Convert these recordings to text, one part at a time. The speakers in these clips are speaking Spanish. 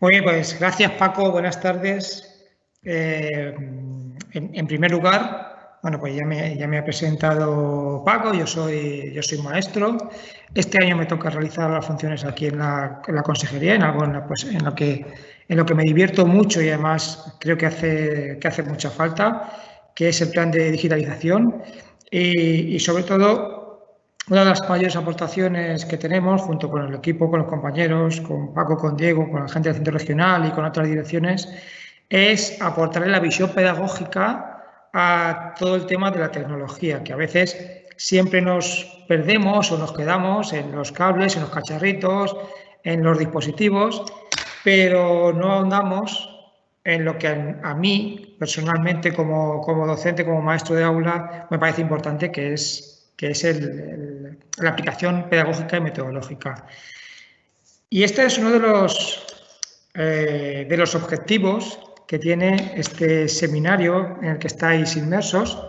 Muy bien, pues gracias Paco, buenas tardes. En primer lugar, bueno, pues ya me ha presentado Paco, yo soy maestro. Este año me toca realizar las funciones aquí en la consejería, en algo en lo que me divierto mucho y además creo que hace mucha falta, que es el plan de digitalización y sobre todo una de las mayores aportaciones que tenemos, junto con el equipo, con los compañeros, con Paco, con Diego, con la gente del centro regional y con otras direcciones, es aportarle la visión pedagógica a todo el tema de la tecnología, que a veces siempre nos perdemos o nos quedamos en los cables, en los cacharritos, en los dispositivos, pero no ahondamos en lo que a mí, personalmente, como docente, como maestro de aula, me parece importante, que es la aplicación pedagógica y metodológica. Y este es uno de los objetivos que tiene este seminario en el que estáis inmersos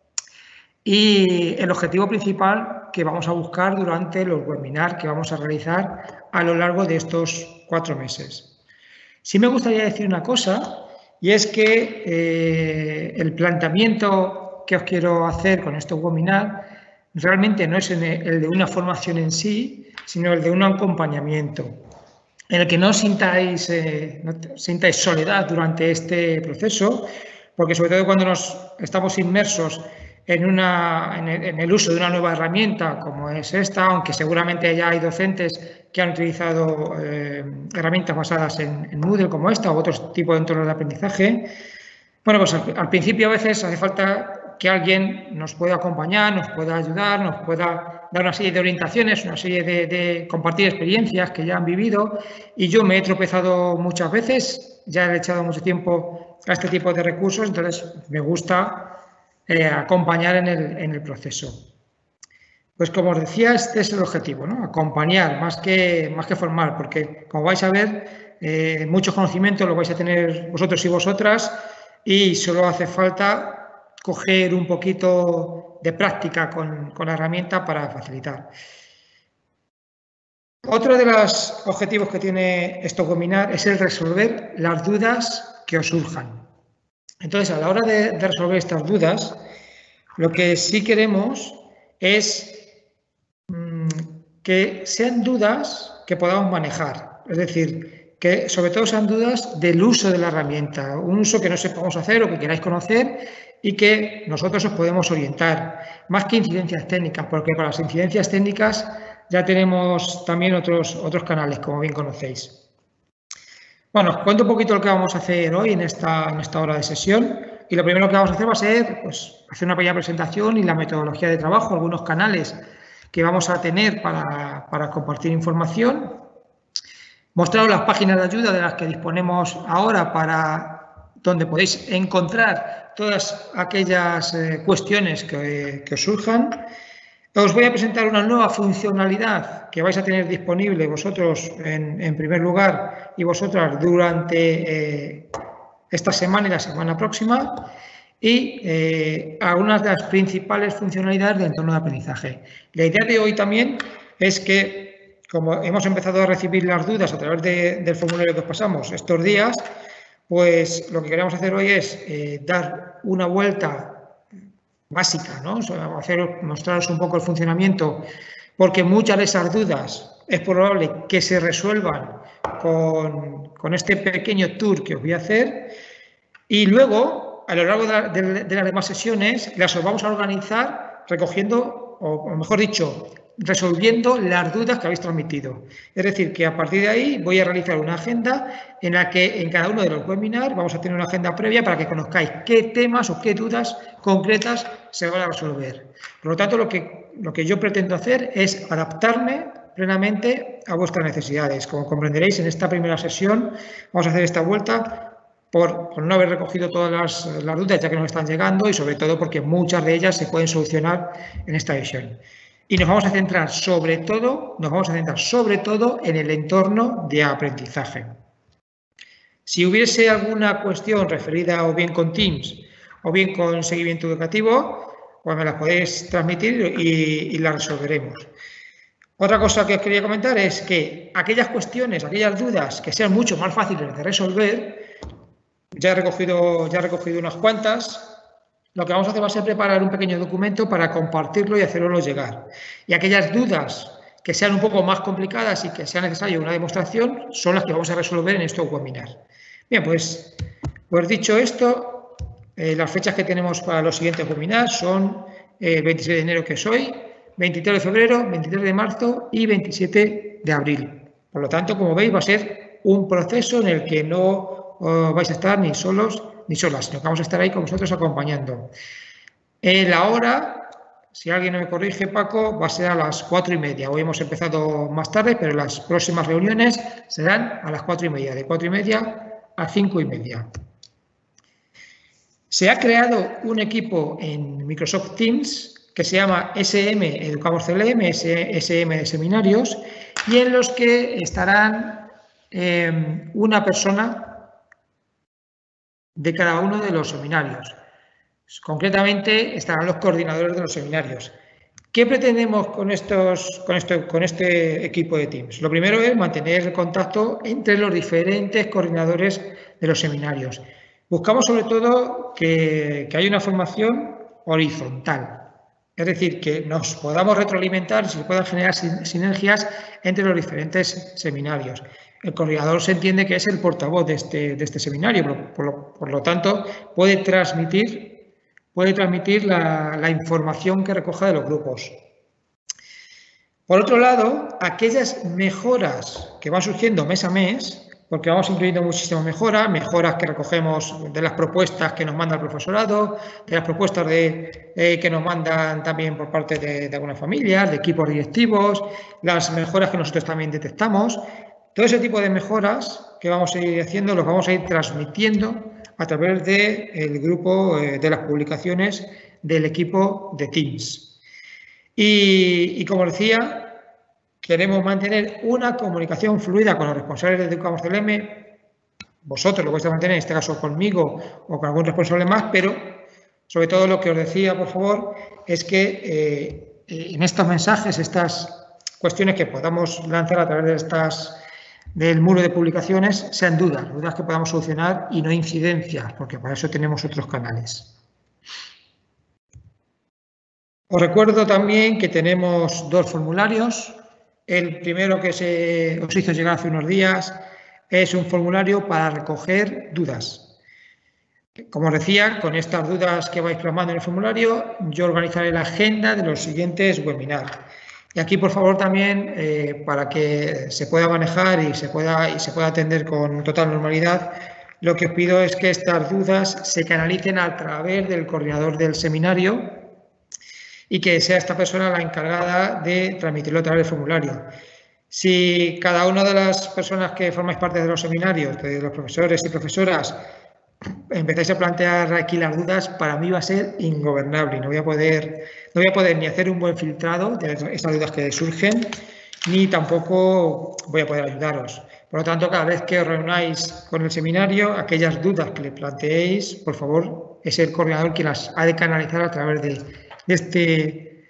y el objetivo principal que vamos a buscar durante los webinars que vamos a realizar a lo largo de estos 4 meses. Sí me gustaría decir una cosa, y es que el planteamiento que os quiero hacer con estos webinars realmente no es el de una formación en sí, sino el de un acompañamiento, en el que no sintáis soledad durante este proceso, porque sobre todo cuando estamos inmersos en el uso de una nueva herramienta como es esta, aunque seguramente ya hay docentes que han utilizado herramientas basadas en Moodle como esta o otros tipos de entornos de aprendizaje. Bueno, pues al principio a veces hace falta que alguien nos pueda acompañar, nos pueda ayudar, nos pueda dar una serie de orientaciones, una serie de compartir experiencias que ya han vivido. Y yo me he tropezado muchas veces, ya he echado mucho tiempo a este tipo de recursos, entonces me gusta acompañar en el proceso. Pues como os decía, este es el objetivo, ¿no? Acompañar más que formar, porque como vais a ver, muchos conocimientos los vais a tener vosotros y vosotras y solo hace falta coger un poquito de práctica con la herramienta para facilitar. Otro de los objetivos que tiene estos webinars es el resolver las dudas que os surjan. Entonces, a la hora de resolver estas dudas, lo que sí queremos es que sean dudas que podamos manejar, es decir, que sobre todo sean dudas del uso de la herramienta, un uso que no sepamos hacer o que queráis conocer y que nosotros os podemos orientar, más que incidencias técnicas, porque para las incidencias técnicas ya tenemos también otros canales, como bien conocéis. Bueno, os cuento un poquito lo que vamos a hacer hoy en esta hora de sesión. Y lo primero que vamos a hacer va a ser hacer una pequeña presentación y la metodología de trabajo, algunos canales que vamos a tener para compartir información. Mostraros las páginas de ayuda de las que disponemos ahora, donde podéis encontrar todas aquellas cuestiones que os surjan. Os voy a presentar una nueva funcionalidad que vais a tener disponible vosotros en primer lugar y vosotras durante esta semana y la semana próxima, y algunas de las principales funcionalidades del entorno de aprendizaje. La idea de hoy también es que, como hemos empezado a recibir las dudas a través del formulario que os pasamos estos días, pues lo que queremos hacer hoy es dar una vuelta básica, ¿no? Mostraros un poco el funcionamiento, porque muchas de esas dudas es probable que se resuelvan con este pequeño tour que os voy a hacer, y luego, a lo largo de las demás sesiones, las vamos a organizar recogiendo, o mejor dicho, resolviendo las dudas que habéis transmitido. Es decir, que a partir de ahí voy a realizar una agenda en la que en cada uno de los webinars vamos a tener una agenda previa para que conozcáis qué temas o qué dudas concretas se van a resolver. Por lo tanto, lo que yo pretendo hacer es adaptarme plenamente a vuestras necesidades. Como comprenderéis, en esta primera sesión vamos a hacer esta vuelta por no haber recogido todas las dudas ya que nos están llegando y sobre todo porque muchas de ellas se pueden solucionar en esta sesión. Y nos vamos a centrar sobre todo en el entorno de aprendizaje. Si hubiese alguna cuestión referida o bien con Teams o bien con seguimiento educativo, pues me las podéis transmitir y las resolveremos. Otra cosa que os quería comentar es que aquellas cuestiones, aquellas dudas que sean mucho más fáciles de resolver, ya he recogido unas cuantas. Lo que vamos a hacer va a ser preparar un pequeño documento para compartirlo y hacerlo llegar. Y aquellas dudas que sean un poco más complicadas y que sea necesaria una demostración son las que vamos a resolver en estos webinars. Bien, pues dicho esto, las fechas que tenemos para los siguientes webinars son el 26 de enero, que es hoy, 23 de febrero, 23 de marzo y 27 de abril. Por lo tanto, como veis, va a ser un proceso en el que no vais a estar ni solos ni solas, sino que vamos a estar ahí con vosotros acompañando. La hora, si alguien no me corrige, Paco, va a ser a las 4:30. Hoy hemos empezado más tarde, pero las próximas reuniones serán a las 4:30, de 4:30 a 5:30. Se ha creado un equipo en Microsoft Teams que se llama SM Educamos CLM, SM de seminarios, y en los que estarán una persona de cada uno de los seminarios. Concretamente estarán los coordinadores de los seminarios. ¿Qué pretendemos con este equipo de Teams? Lo primero es mantener el contacto entre los diferentes coordinadores de los seminarios. Buscamos sobre todo que haya una formación horizontal, es decir, que nos podamos retroalimentar y se puedan generar sinergias entre los diferentes seminarios. El coordinador se entiende que es el portavoz de este seminario, por lo tanto puede transmitir la información que recoja de los grupos. Por otro lado, aquellas mejoras que van surgiendo mes a mes, porque vamos incluyendo muchísimas mejoras que recogemos de las propuestas que nos manda el profesorado, de las propuestas que nos mandan también por parte de algunas familias, de equipos directivos, las mejoras que nosotros también detectamos. Todo ese tipo de mejoras que vamos a ir haciendo los vamos a ir transmitiendo a través del grupo de las publicaciones del equipo de Teams. Y como decía, queremos mantener una comunicación fluida con los responsables de Educamos CLM. Vosotros lo vais a mantener, en este caso conmigo o con algún responsable más, pero sobre todo lo que os decía, por favor, es que en estos mensajes, estas cuestiones que podamos lanzar a través del muro de publicaciones, sean dudas que podamos solucionar y no incidencias, porque para eso tenemos otros canales. Os recuerdo también que tenemos 2 formularios. El primero que os hizo llegar hace unos días es un formulario para recoger dudas. Como os decía, con estas dudas que vais plasmando en el formulario, yo organizaré la agenda de los siguientes webinars. Y aquí, por favor, también, para que se pueda manejar y se pueda atender con total normalidad, lo que os pido es que estas dudas se canalicen a través del coordinador del seminario y que sea esta persona la encargada de transmitirlo a través del formulario. Si cada una de las personas que formáis parte de los seminarios, de los profesores y profesoras, empezáis a plantear aquí las dudas, para mí va a ser ingobernable. No voy a poder ni hacer un buen filtrado de esas dudas que surgen, ni tampoco voy a poder ayudaros. Por lo tanto, cada vez que os reunáis con el seminario, aquellas dudas que le planteéis, por favor, es el coordinador quien las ha de canalizar a través de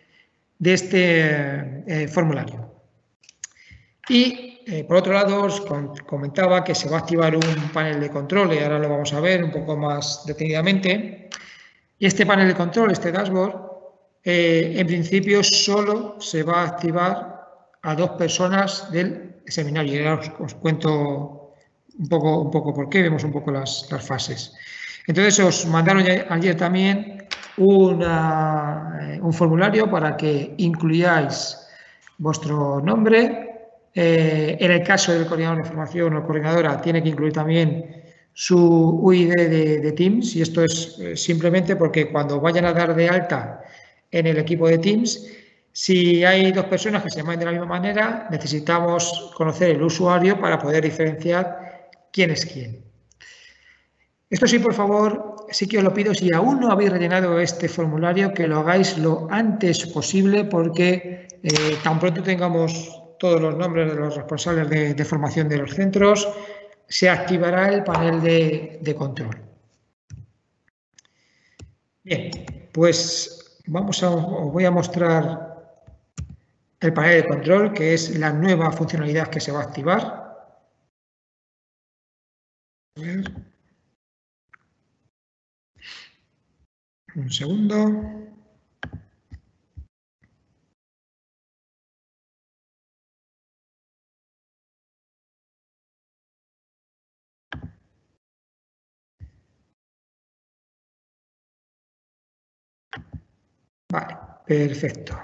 este formulario. Y por otro lado, os comentaba que se va a activar un panel de control y ahora lo vamos a ver un poco más detenidamente. Y este panel de control, este dashboard, en principio solo se va a activar a 2 personas del seminario. Y ahora os cuento un poco por qué, vemos un poco las fases. Entonces, os mandaron ayer también un formulario para que incluyáis vuestro nombre. En el caso del coordinador de formación o coordinadora, tiene que incluir también su UID de Teams, y esto es simplemente porque cuando vayan a dar de alta en el equipo de Teams, si hay 2 personas que se llaman de la misma manera, necesitamos conocer el usuario para poder diferenciar quién es quién. Esto sí, por favor, sí que os lo pido, si aún no habéis rellenado este formulario, que lo hagáis lo antes posible, porque tan pronto tengamos todos los nombres de los responsables de formación de los centros, se activará el panel de control. Bien, pues os voy a mostrar el panel de control, que es la nueva funcionalidad que se va a activar. A ver. Un segundo. Vale, perfecto.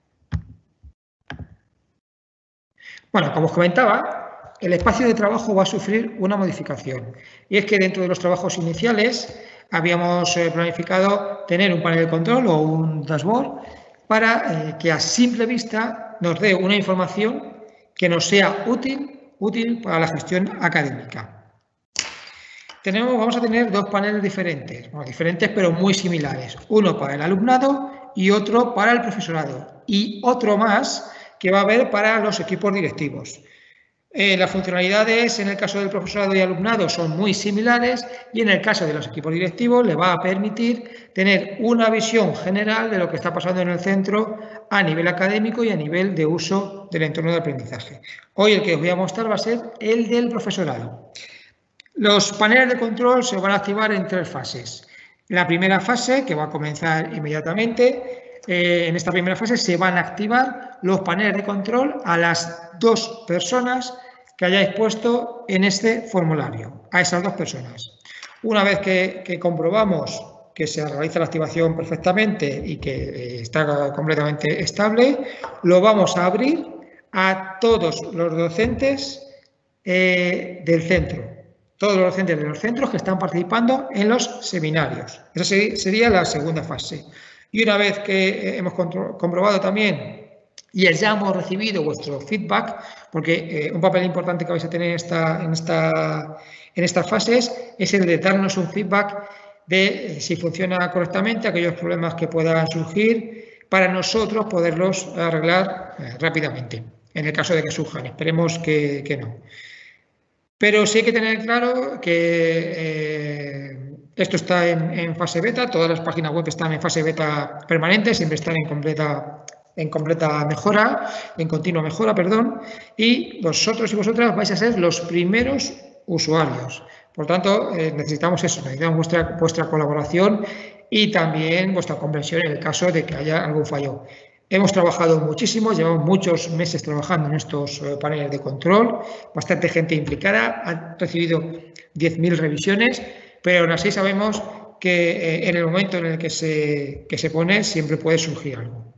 Bueno, como os comentaba, el espacio de trabajo va a sufrir una modificación. Y es que dentro de los trabajos iniciales habíamos planificado tener un panel de control o un dashboard para que a simple vista nos dé una información que nos sea útil para la gestión académica. Vamos a tener dos paneles diferentes, bueno, diferentes pero muy similares. Uno para el alumnado y otro para el profesorado. Y otro más que va a haber para los equipos directivos. Las funcionalidades en el caso del profesorado y alumnado son muy similares y en el caso de los equipos directivos le va a permitir tener una visión general de lo que está pasando en el centro a nivel académico y a nivel de uso del entorno de aprendizaje. Hoy el que os voy a mostrar va a ser el del profesorado. Los paneles de control se van a activar en 3 fases. La primera fase, que va a comenzar inmediatamente, en esta primera fase se van a activar los paneles de control a las 2 personas que hayáis puesto en este formulario, a esas 2 personas. Una vez que comprobamos que se realiza la activación perfectamente y que está completamente estable, lo vamos a abrir a todos los docentes del centro. Todos los docentes de los centros que están participando en los seminarios. Esa sería la segunda fase. Y una vez que hemos comprobado también y ya hemos recibido vuestro feedback, porque un papel importante que vais a tener en estas fases es el de darnos un feedback de si funciona correctamente, aquellos problemas que puedan surgir, para nosotros poderlos arreglar rápidamente, en el caso de que surjan. Esperemos que no. Pero sí hay que tener claro que esto está en fase beta, todas las páginas web están en fase beta permanente, siempre están en completa mejora, en continua mejora, perdón, y vosotros y vosotras vais a ser los primeros usuarios. Por tanto, necesitamos eso, necesitamos vuestra colaboración y también vuestra comprensión en el caso de que haya algún fallo. Hemos trabajado muchísimo, llevamos muchos meses trabajando en estos paneles de control, bastante gente implicada, han recibido 10.000 revisiones, pero aún así sabemos que en el momento en el que se pone siempre puede surgir algo.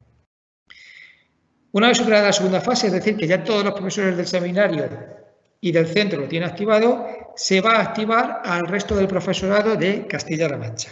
Una vez superada la segunda fase, es decir, que ya todos los profesores del seminario y del centro lo tienen activado, se va a activar al resto del profesorado de Castilla-La Mancha.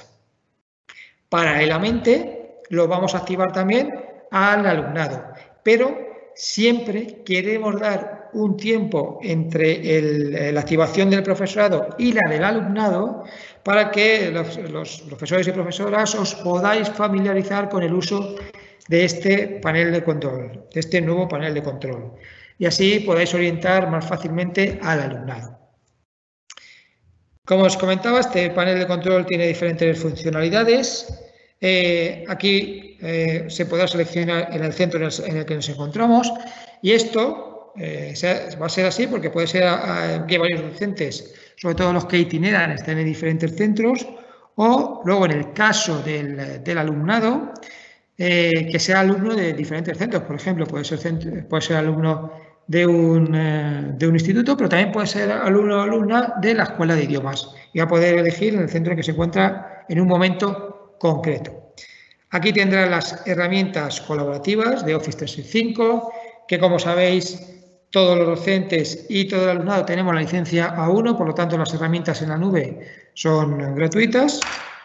Paralelamente, lo vamos a activar también al alumnado, pero siempre queremos dar un tiempo entre la activación del profesorado y la del alumnado para que los profesores y profesoras os podáis familiarizar con el uso de este panel de control, de este nuevo panel de control, y así podáis orientar más fácilmente al alumnado. Como os comentaba, este panel de control tiene diferentes funcionalidades. Aquí se podrá seleccionar en el centro en el que nos encontramos, y esto va a ser así porque puede ser que varios docentes, sobre todo los que itineran, estén en diferentes centros, o luego en el caso del alumnado, que sea alumno de diferentes centros. Por ejemplo, puede ser alumno de un instituto, pero también puede ser alumno o alumna de la escuela de idiomas y va a poder elegir en el centro en que se encuentra en un momento concreto. Aquí tendrá las herramientas colaborativas de Office 365, que como sabéis todos los docentes y todo el alumnado tenemos la licencia A1, por lo tanto las herramientas en la nube son gratuitas.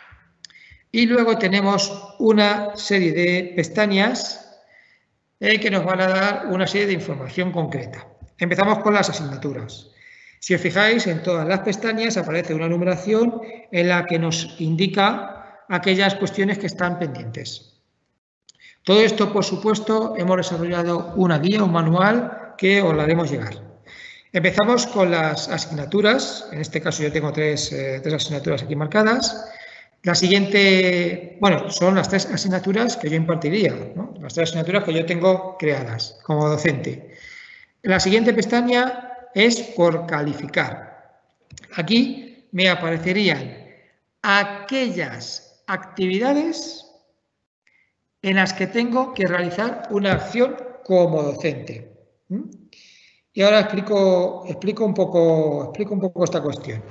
Y luego tenemos una serie de pestañas que nos van a dar una serie de información concreta. Empezamos con las asignaturas. Si os fijáis, en todas las pestañas aparece una numeración en la que nos indica aquellas cuestiones que están pendientes. Todo esto, por supuesto, hemos desarrollado una guía, un manual que os la haremos llegar. Empezamos con las asignaturas. En este caso yo tengo tres asignaturas aquí marcadas. La siguiente, bueno, son las 3 asignaturas que yo impartiría, ¿no? Las 3 asignaturas que yo tengo creadas como docente. La siguiente pestaña es por calificar. Aquí me aparecerían aquellas actividades en las que tengo que realizar una acción como docente. Y ahora explico un poco esta cuestión.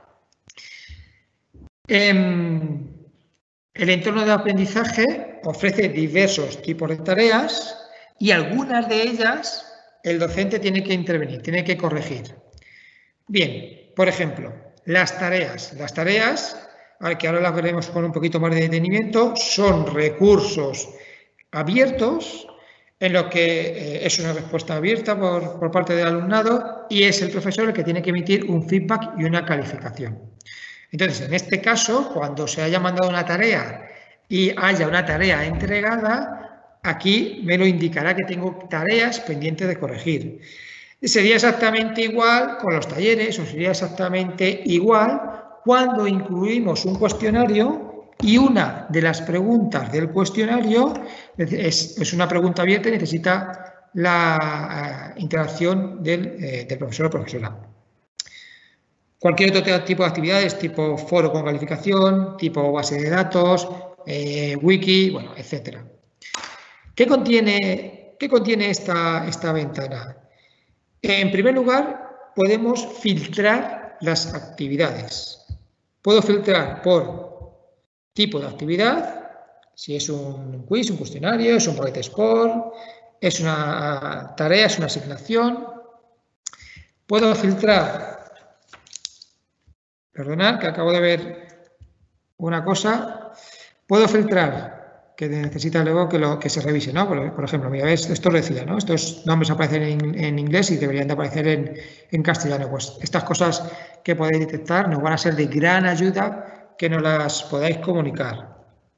El entorno de aprendizaje ofrece diversos tipos de tareas y algunas de ellas el docente tiene que intervenir, tiene que corregir. Bien, por ejemplo, las tareas. Las tareas, que ahora las veremos con un poquito más de detenimiento, son recursos abiertos en lo que es una respuesta abierta por parte del alumnado y es el profesor el que tiene que emitir un feedback y una calificación. Entonces, en este caso, cuando se haya mandado una tarea y haya una tarea entregada, aquí me lo indicará que tengo tareas pendientes de corregir. Sería exactamente igual con los talleres o sería exactamente igual cuando incluimos un cuestionario y una de las preguntas del cuestionario es una pregunta abierta y necesita la interacción del profesor o profesora. Cualquier otro tipo de actividades, tipo foro con calificación, tipo base de datos, wiki, bueno, etc. ¿Qué contiene esta ventana? En primer lugar, podemos filtrar las actividades. Puedo filtrar por tipo de actividad, si es un quiz, un cuestionario, es un project score, es una tarea, es una asignación. Puedo filtrar, perdonad que acabo de ver una cosa, puedo filtrar que necesita luego que se revise, ¿no? Por ejemplo, mira, esto lo decía, ¿no? Estos nombres aparecen en inglés y deberían de aparecer en castellano. Pues estas cosas que podéis detectar nos van a ser de gran ayuda que nos las podáis comunicar.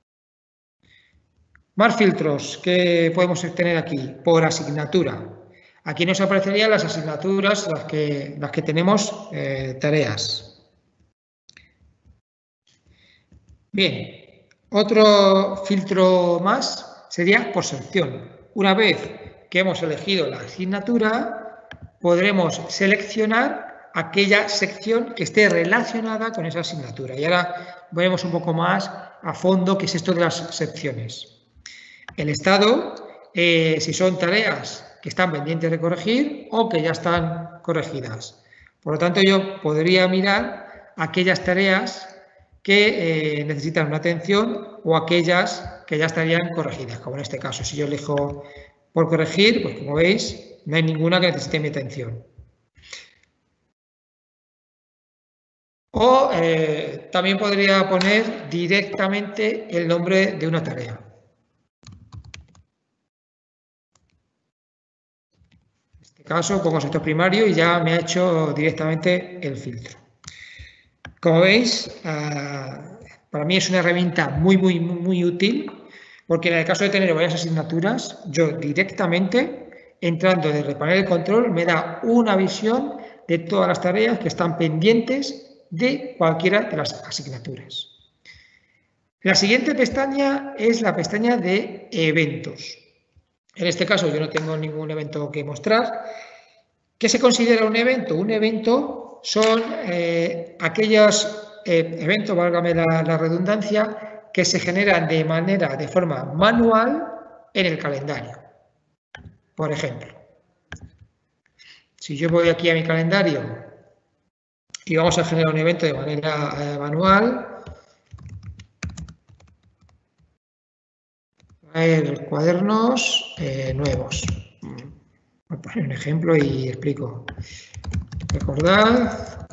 Más filtros que podemos tener aquí por asignatura. Aquí nos aparecerían las asignaturas, las que tenemos tareas. Bien. Otro filtro más sería por sección. Una vez que hemos elegido la asignatura, podremos seleccionar aquella sección que esté relacionada con esa asignatura. Y ahora veremos un poco más a fondo qué es esto de las secciones. El estado, si son tareas que están pendientes de corregir o que ya están corregidas. Por lo tanto, yo podría mirar aquellas tareas que necesitan una atención o aquellas que ya estarían corregidas, como en este caso. Si yo elijo por corregir, pues como veis, no hay ninguna que necesite mi atención. O también podría poner directamente el nombre de una tarea. En este caso pongo sector primario y ya me ha hecho directamente el filtro. Como veis, para mí es una herramienta muy útil, porque en el caso de tener varias asignaturas, yo directamente, entrando desde el panel de control, me da una visión de todas las tareas que están pendientes de cualquiera de las asignaturas. La siguiente pestaña es la pestaña de eventos. En este caso yo no tengo ningún evento que mostrar. ¿Qué se considera un evento? Un evento son aquellos eventos, válgame la redundancia, que se generan de forma manual en el calendario. Por ejemplo, si yo voy aquí a mi calendario y vamos a generar un evento de manera manual, traer cuadernos nuevos. Voy a poner un ejemplo y explico. Recordad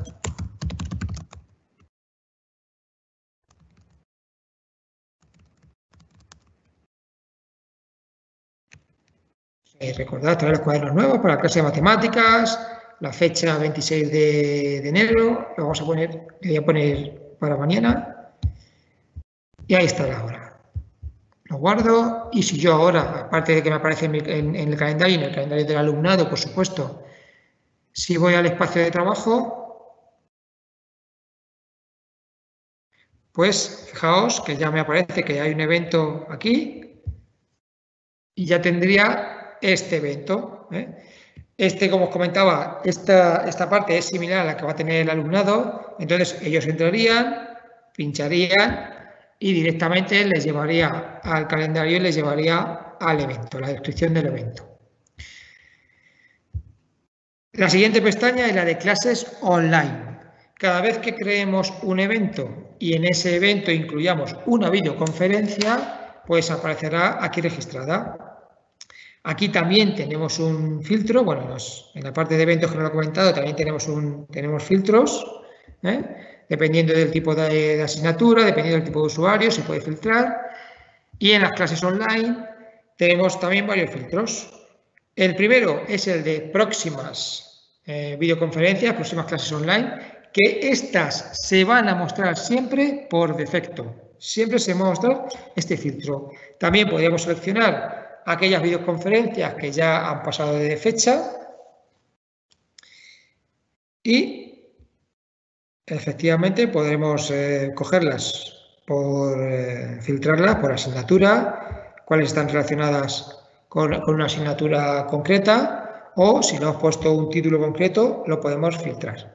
traer los cuadernos nuevos para la clase de matemáticas, la fecha 26 de enero, lo vamos a poner, le voy a poner para mañana y ahí está la hora. Lo guardo y si yo ahora, aparte de que me aparece en el calendario, en el calendario del alumnado, por supuesto, si voy al espacio de trabajo, pues fijaos que ya me aparece que hay un evento aquí y ya tendría este evento. Como os comentaba, esta parte es similar a la que va a tener el alumnado, entonces ellos entrarían, pincharían y directamente les llevaría al calendario y les llevaría al evento, la descripción del evento. La siguiente pestaña es la de clases online. Cada vez que creemos un evento y en ese evento incluyamos una videoconferencia, pues aparecerá aquí registrada. Aquí también tenemos un filtro, bueno, en la parte de eventos que no lo he comentado, también tenemos filtros, dependiendo del tipo de asignatura, dependiendo del tipo de usuario, se puede filtrar. Y en las clases online tenemos también varios filtros. El primero es el de próximas videoconferencias, próximas clases online, que estas se van a mostrar siempre por defecto. Siempre se va a mostrar este filtro. También podríamos seleccionar aquellas videoconferencias que ya han pasado de fecha y efectivamente podremos cogerlas filtrarlas por asignatura, cuáles están relacionadas con una asignatura concreta o si no hemos puesto un título concreto lo podemos filtrar.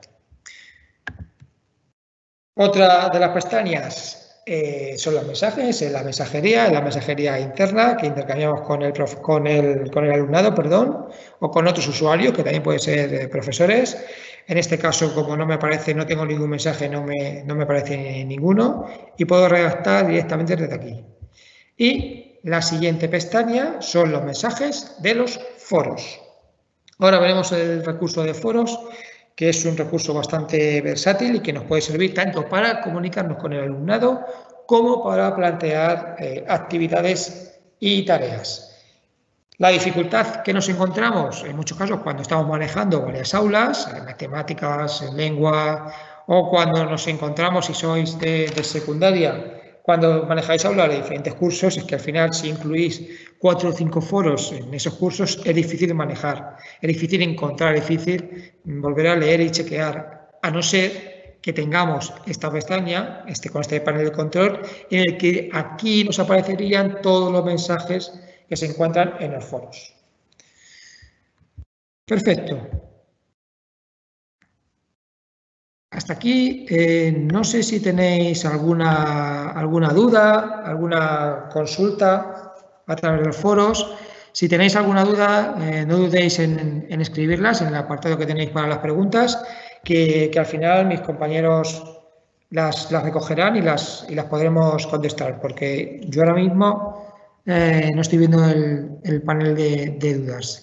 Otra de las pestañas son los mensajes, en la mensajería interna que intercambiamos con el alumnado, o con otros usuarios que también pueden ser profesores. En este caso, como no me aparece, no tengo ningún mensaje, no me aparece ninguno y puedo redactar directamente desde aquí. Y la siguiente pestaña son los mensajes de los foros. Ahora veremos el recurso de foros, que es un recurso bastante versátil y que nos puede servir tanto para comunicarnos con el alumnado como para plantear actividades y tareas. La dificultad que nos encontramos en muchos casos cuando estamos manejando varias aulas, en matemáticas, en lengua, o cuando nos encontramos, si sois de secundaria, cuando manejáis aulas de diferentes cursos, es que al final si incluís 4 o 5 foros en esos cursos es difícil manejar, es difícil encontrar, es difícil volver a leer y chequear, a no ser que tengamos esta pestaña, con este panel de control, en el que aquí nos aparecerían todos los mensajes que se encuentran en los foros. Perfecto. Hasta aquí, no sé si tenéis alguna duda, alguna consulta a través de los foros. Si tenéis alguna duda, no dudéis en escribirlas en el apartado que tenéis para las preguntas, que al final mis compañeros las recogerán y las podremos contestar, porque yo ahora mismo no estoy viendo el panel de dudas.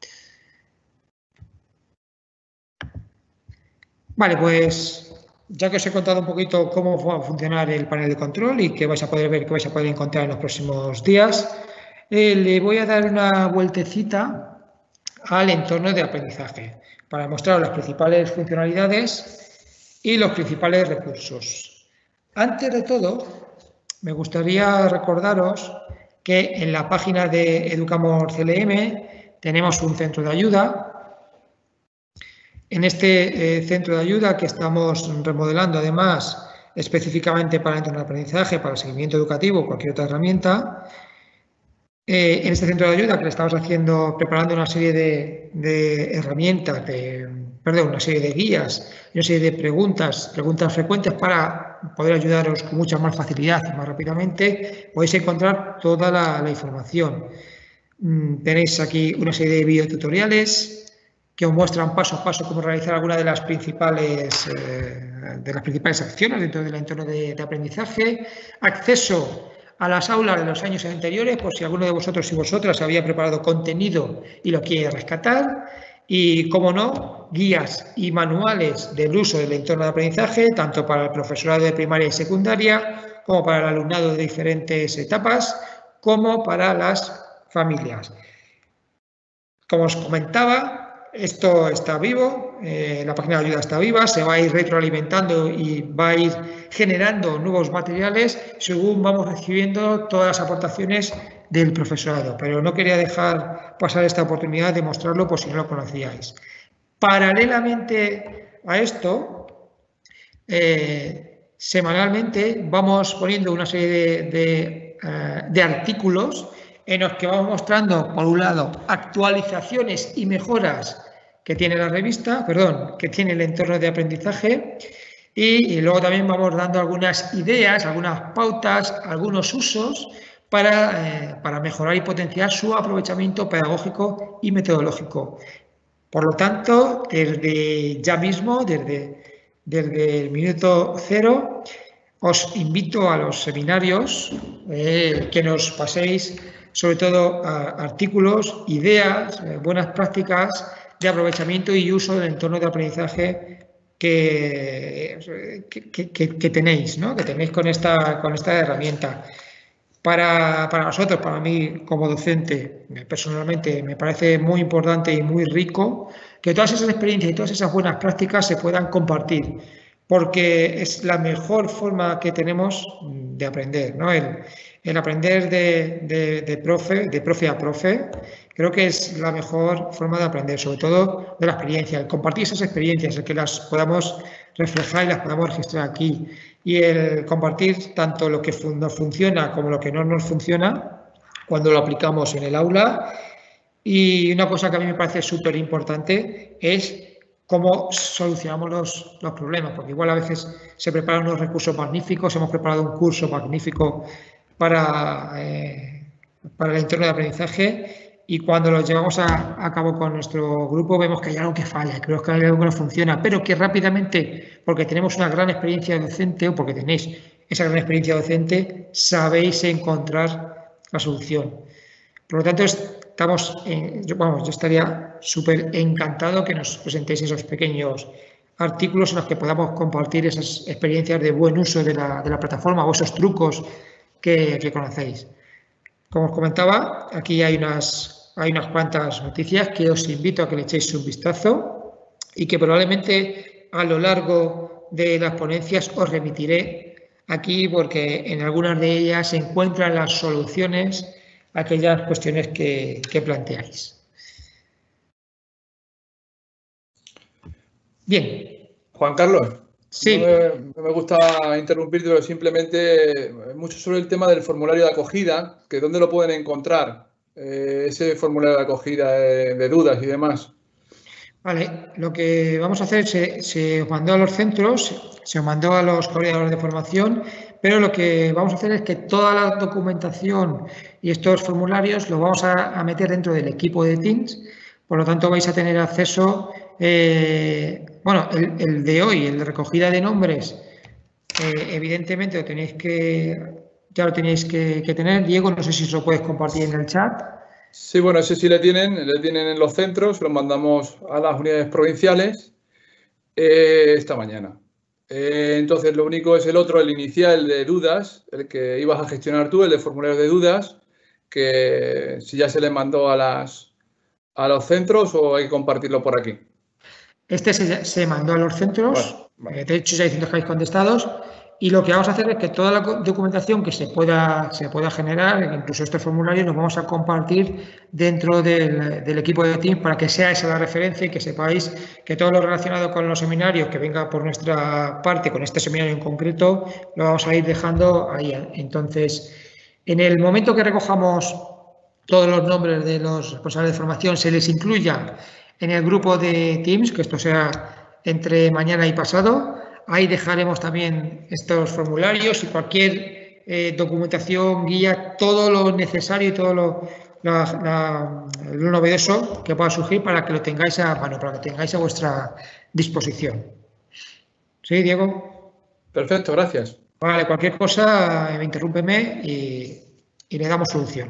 Vale, pues ya que os he contado un poquito cómo va a funcionar el panel de control y que vais a poder ver, que vais a poder encontrar en los próximos días, le voy a dar una vueltecita al entorno de aprendizaje para mostraros las principales funcionalidades y los principales recursos. Antes de todo, me gustaría recordaros que en la página de Educamor CLM tenemos un centro de ayuda. En este centro de ayuda que estamos remodelando, además, específicamente para el entorno de aprendizaje, para el seguimiento educativo o cualquier otra herramienta, en este centro de ayuda que le estamos preparando una serie de herramientas, una serie de guías, una serie de preguntas frecuentes para poder ayudaros con mucha más facilidad y más rápidamente, podéis encontrar toda la información. Tenéis aquí una serie de videotutoriales que os muestran paso a paso cómo realizar algunas de las principales acciones dentro del entorno de aprendizaje, acceso a las aulas de los años anteriores, por si alguno de vosotros y vosotras había preparado contenido y lo quiere rescatar, y, como no, guías y manuales del uso del entorno de aprendizaje, tanto para el profesorado de primaria y secundaria, como para el alumnado de diferentes etapas, como para las familias. Como os comentaba, esto está vivo, la página de ayuda está viva, se va a ir retroalimentando y va a ir generando nuevos materiales según vamos recibiendo todas las aportaciones del profesorado. Pero no quería dejar pasar esta oportunidad de mostrarlo por si no lo conocíais. Paralelamente a esto, semanalmente vamos poniendo una serie de artículos en los que vamos mostrando, por un lado, actualizaciones y mejoras que tiene la revista, que tiene el entorno de aprendizaje, y luego también vamos dando algunas ideas, algunas pautas, algunos usos para mejorar y potenciar su aprovechamiento pedagógico y metodológico. Por lo tanto, desde ya mismo, desde el minuto cero, os invito a los seminarios que nos paséis sobre todo artículos, ideas, buenas prácticas de aprovechamiento y uso del entorno de aprendizaje que tenéis, ¿no? Que tenéis con esta herramienta. Para nosotros, para mí como docente, personalmente, me parece muy importante y muy rico que todas esas experiencias y todas esas buenas prácticas se puedan compartir, porque es la mejor forma que tenemos de aprender, ¿no? El aprender de profe a profe, creo que es la mejor forma de aprender, sobre todo de la experiencia, el compartir esas experiencias, el que las podamos reflejar y las podamos registrar aquí. Y el compartir tanto lo que nos funciona como lo que no nos funciona cuando lo aplicamos en el aula. Y una cosa que a mí me parece súper importante es cómo solucionamos los problemas, porque igual a veces se preparan unos recursos magníficos, hemos preparado un curso magnífico para el entorno de aprendizaje, y cuando lo llevamos a cabo con nuestro grupo vemos que hay algo que falla, creo que hay algo que no funciona, pero que rápidamente, porque tenemos una gran experiencia docente o porque tenéis esa gran experiencia docente, sabéis encontrar la solución. Por lo tanto, yo estaría súper encantado que nos presentéis esos pequeños artículos en los que podamos compartir esas experiencias de buen uso de la plataforma o esos trucos que conocéis. Como os comentaba, aquí hay unas cuantas noticias que os invito a que le echéis un vistazo y que probablemente a lo largo de las ponencias os remitiré aquí, porque en algunas de ellas se encuentran las soluciones a aquellas cuestiones que planteáis. Bien. Juan Carlos. Sí. No me gusta interrumpirte, pero simplemente mucho sobre el tema del formulario de acogida, que ¿dónde lo pueden encontrar? Ese formulario de acogida de dudas y demás. Vale, lo que vamos a hacer, se os mandó a los centros, se os mandó a los coordinadores de formación, pero lo que vamos a hacer es que toda la documentación y estos formularios los vamos a meter dentro del equipo de Teams, por lo tanto vais a tener acceso, bueno, el de hoy, el de recogida de nombres, evidentemente ya lo tenéis que tener. Diego, no sé si os lo puedes compartir en el chat. Sí, bueno, ese sí le tienen en los centros, lo mandamos a las unidades provinciales esta mañana. Entonces, lo único es el inicial de dudas, el que ibas a gestionar tú, el de formularios de dudas, que si ya se le mandó a los centros o hay que compartirlo por aquí. Este se mandó a los centros, vale. De hecho ya hay centros que habéis contestado, y lo que vamos a hacer es que toda la documentación que se pueda generar, incluso estos formularios, los vamos a compartir dentro del equipo de Teams para que sea esa la referencia y que sepáis que todo lo relacionado con los seminarios que venga por nuestra parte, con este seminario en concreto, lo vamos a ir dejando ahí. Entonces, en el momento que recojamos todos los nombres de los responsables de formación, se les incluya en el grupo de Teams, que esto sea entre mañana y pasado. Ahí dejaremos también estos formularios y cualquier documentación, guía, todo lo necesario y todo lo novedoso que pueda surgir para que lo tengáis para que tengáis a vuestra disposición. ¿Sí, Diego? Perfecto, gracias. Vale, cualquier cosa, interrúmpeme y le damos solución.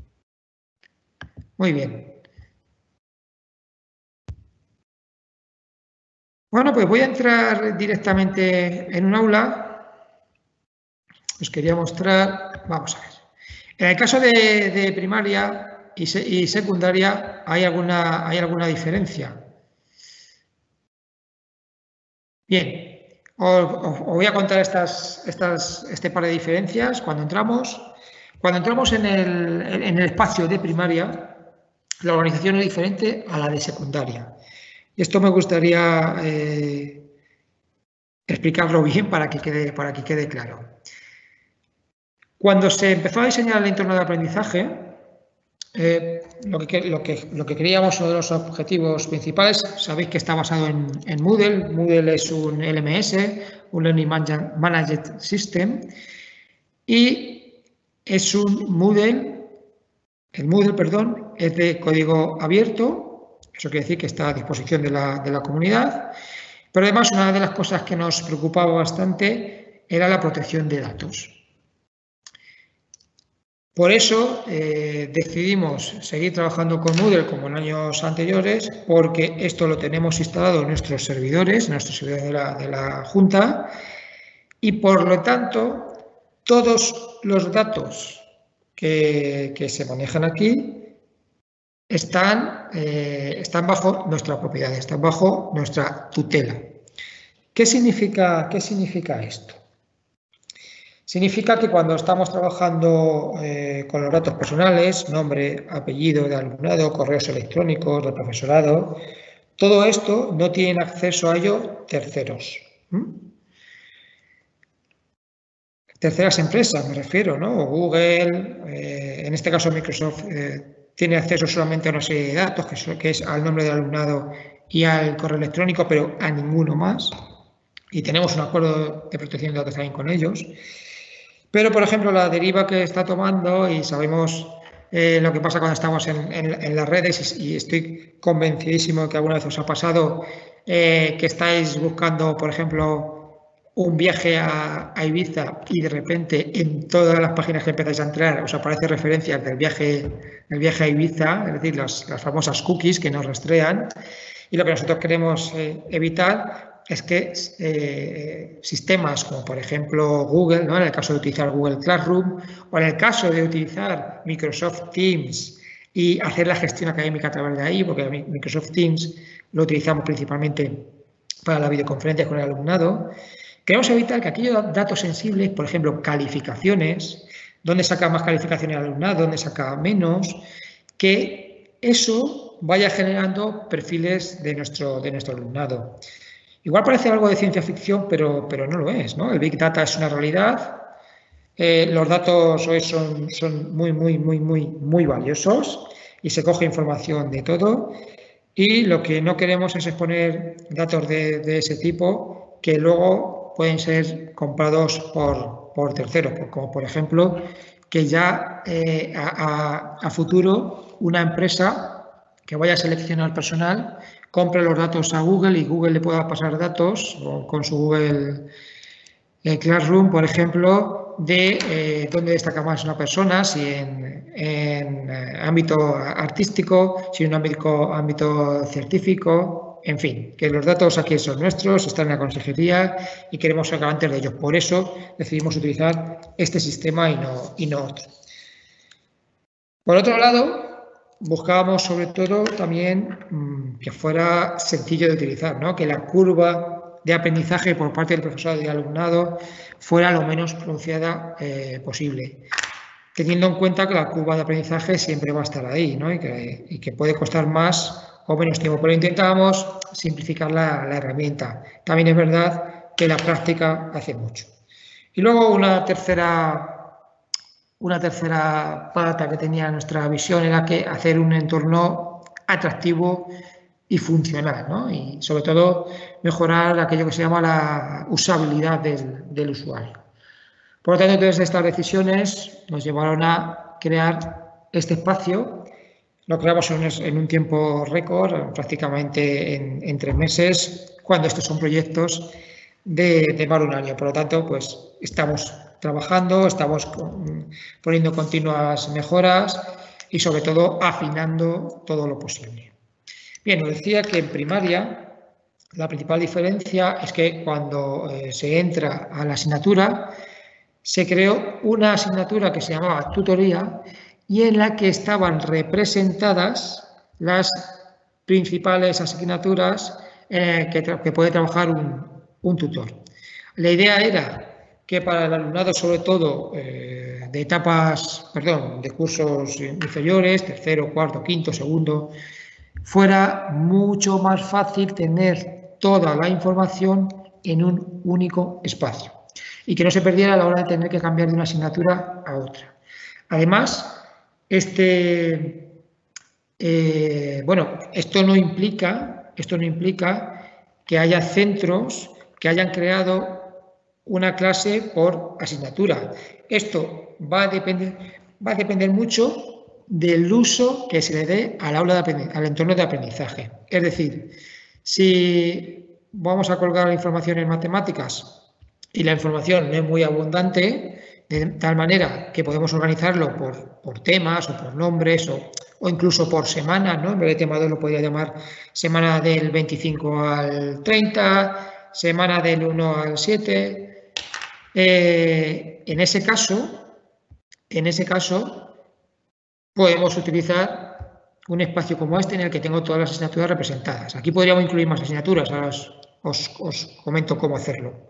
Muy bien. Bueno, pues voy a entrar directamente en un aula. Os quería mostrar, vamos a ver. En el caso de primaria y secundaria hay alguna diferencia. Bien, os voy a contar este par de diferencias. Cuando entramos en el espacio de primaria, la organización es diferente a la de secundaria. Esto me gustaría explicarlo bien para que quede claro. Cuando se empezó a diseñar el entorno de aprendizaje, lo que creíamos, uno de los objetivos principales, sabéis que está basado en Moodle. Moodle es un LMS, un Learning Management System, y es un Moodle, el Moodle, perdón, es de código abierto, eso quiere decir que está a disposición de la comunidad, pero además una de las cosas que nos preocupaba bastante era la protección de datos. Por eso decidimos seguir trabajando con Moodle como en años anteriores, porque esto lo tenemos instalado en nuestros servidores de la Junta, y por lo tanto todos los datos que se manejan aquí están bajo nuestra propiedad, están bajo nuestra tutela. ¿Qué significa esto? Significa que cuando estamos trabajando con los datos personales, nombre, apellido de alumnado, correos electrónicos del profesorado, todo esto no tienen acceso a ello terceros. Terceras empresas, me refiero, ¿no? O Google, en este caso Microsoft, tiene acceso solamente a una serie de datos, que es al nombre del alumnado y al correo electrónico, pero a ninguno más. Y tenemos un acuerdo de protección de datos también con ellos. Pero, por ejemplo, la deriva que está tomando, y sabemos lo que pasa cuando estamos en las redes, y estoy convencidísimo de que alguna vez os ha pasado, que estáis buscando, por ejemplo, un viaje a Ibiza y de repente en todas las páginas que empezáis a entrar os aparecen referencias del viaje a Ibiza, es decir, las famosas cookies que nos rastrean. Y lo que nosotros queremos evitar es que sistemas como, por ejemplo, Google, ¿no? En el caso de utilizar Google Classroom, o en el caso de utilizar Microsoft Teams y hacer la gestión académica a través de ahí, porque Microsoft Teams lo utilizamos principalmente para la videoconferencia con el alumnado. Queremos evitar que aquellos datos sensibles, por ejemplo, calificaciones, dónde saca más calificaciones el alumnado, dónde saca menos, que eso vaya generando perfiles de nuestro alumnado. Igual parece algo de ciencia ficción, pero no lo es, ¿no? El Big Data es una realidad. Los datos hoy son muy valiosos y se coge información de todo. Y lo que no queremos es exponer datos de ese tipo que luego pueden ser comprados por terceros, como por ejemplo que ya a futuro una empresa que vaya a seleccionar personal compre los datos a Google y Google le pueda pasar datos con su Google Classroom, por ejemplo, de dónde destaca más una persona, si en ámbito artístico, si en un ámbito científico, en fin, que los datos aquí son nuestros, están en la consejería y queremos ser garantes de ellos. Por eso decidimos utilizar este sistema y no otro. Por otro lado, buscábamos sobre todo también que fuera sencillo de utilizar, ¿no? Que la curva de aprendizaje por parte del profesor y del alumnado fuera lo menos pronunciada posible, teniendo en cuenta que la curva de aprendizaje siempre va a estar ahí, ¿no? y que puede costar más o menos tiempo, pero intentábamos simplificar la herramienta. También es verdad que la práctica hace mucho. Y luego una tercera pata que tenía nuestra visión era que hacer un entorno atractivo y funcional, ¿no? Y sobre todo mejorar aquello que se llama la usabilidad del usuario. Por lo tanto, todas estas decisiones nos llevaron a crear este espacio. Lo creamos en un tiempo récord, prácticamente en 3 meses, cuando estos son proyectos de más de un año. Por lo tanto, pues estamos trabajando, estamos poniendo continuas mejoras y sobre todo afinando todo lo posible. Bien, os decía que en primaria la principal diferencia es que cuando se entra a la asignatura se creó una asignatura que se llamaba tutoría y en la que estaban representadas las principales asignaturas que puede trabajar un tutor. La idea era que para el alumnado, sobre todo de cursos inferiores, tercero, cuarto, quinto, segundo, fuera mucho más fácil tener toda la información en un único espacio y que no se perdiera a la hora de tener que cambiar de una asignatura a otra. Además, esto no implica que haya centros que hayan creado una clase por asignatura. Esto va a depender mucho del uso que se le dé al entorno de aprendizaje. Es decir, si vamos a colgar la información en matemáticas y la información no es muy abundante, de tal manera que podemos organizarlo por temas o por nombres o incluso por semanas, ¿no? En vez de tema 2 lo podría llamar semana del 25 al 30, semana del 1 al 7. En ese caso, podemos utilizar un espacio como este en el que tengo todas las asignaturas representadas. Aquí podríamos incluir más asignaturas, ahora os comento cómo hacerlo.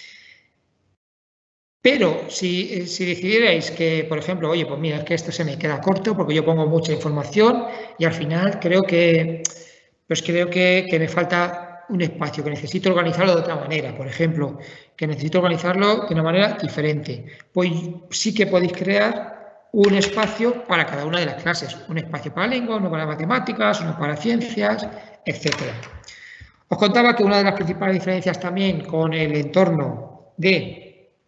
Pero si decidierais que, por ejemplo, oye, pues mira, es que esto se me queda corto porque yo pongo mucha información y al final creo que me falta un espacio, que necesito organizarlo de otra manera, por ejemplo, que necesito organizarlo de una manera diferente, pues sí que podéis crear un espacio para cada una de las clases, un espacio para lengua, uno para matemáticas, uno para ciencias, etc. Os contaba que una de las principales diferencias también con el entorno de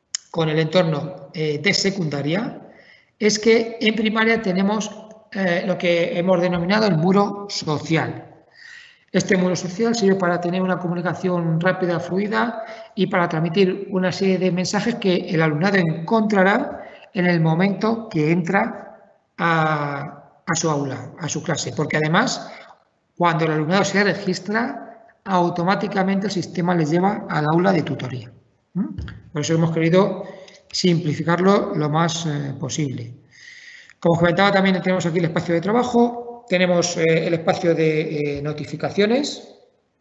secundaria es que en primaria tenemos lo que hemos denominado el muro social. Este muro social sirve para tener una comunicación rápida, fluida y para transmitir una serie de mensajes que el alumnado encontrará en el momento que entra a su aula, a su clase, porque además cuando el alumnado se registra, automáticamente el sistema les lleva al aula de tutoría. Por eso hemos querido simplificarlo lo más posible. Como os comentaba, también tenemos aquí el espacio de trabajo, tenemos el espacio de notificaciones,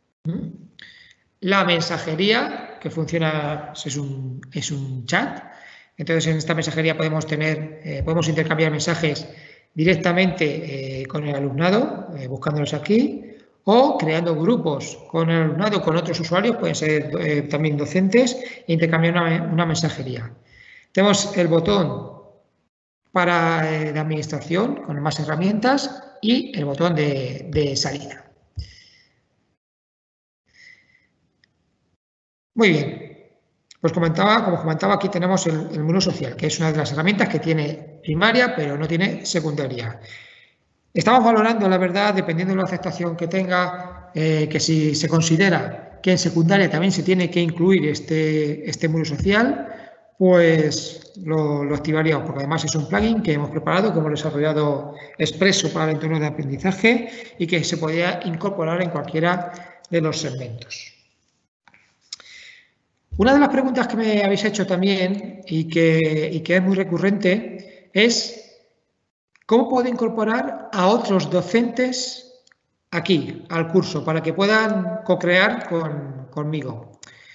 la mensajería, que funciona, es un chat. Entonces, en esta mensajería podemos intercambiar mensajes directamente con el alumnado, buscándolos aquí, o creando grupos con el alumnado, con otros usuarios, pueden ser también docentes, e intercambiar una mensajería. Tenemos el botón para la administración, con más herramientas, y el botón de salida. Muy bien, pues como comentaba, aquí tenemos el muro social, que es una de las herramientas que tiene primaria, pero no tiene secundaria. Estamos valorando, la verdad, dependiendo de la aceptación que tenga, que si se considera que en secundaria también se tiene que incluir este muro social, pues lo activaríamos, porque además es un plugin que hemos preparado, que hemos desarrollado expreso para el entorno de aprendizaje y que se podría incorporar en cualquiera de los segmentos. Una de las preguntas que me habéis hecho también y que es muy recurrente es ¿cómo puedo incorporar a otros docentes aquí, al curso, para que puedan co-crear conmigo?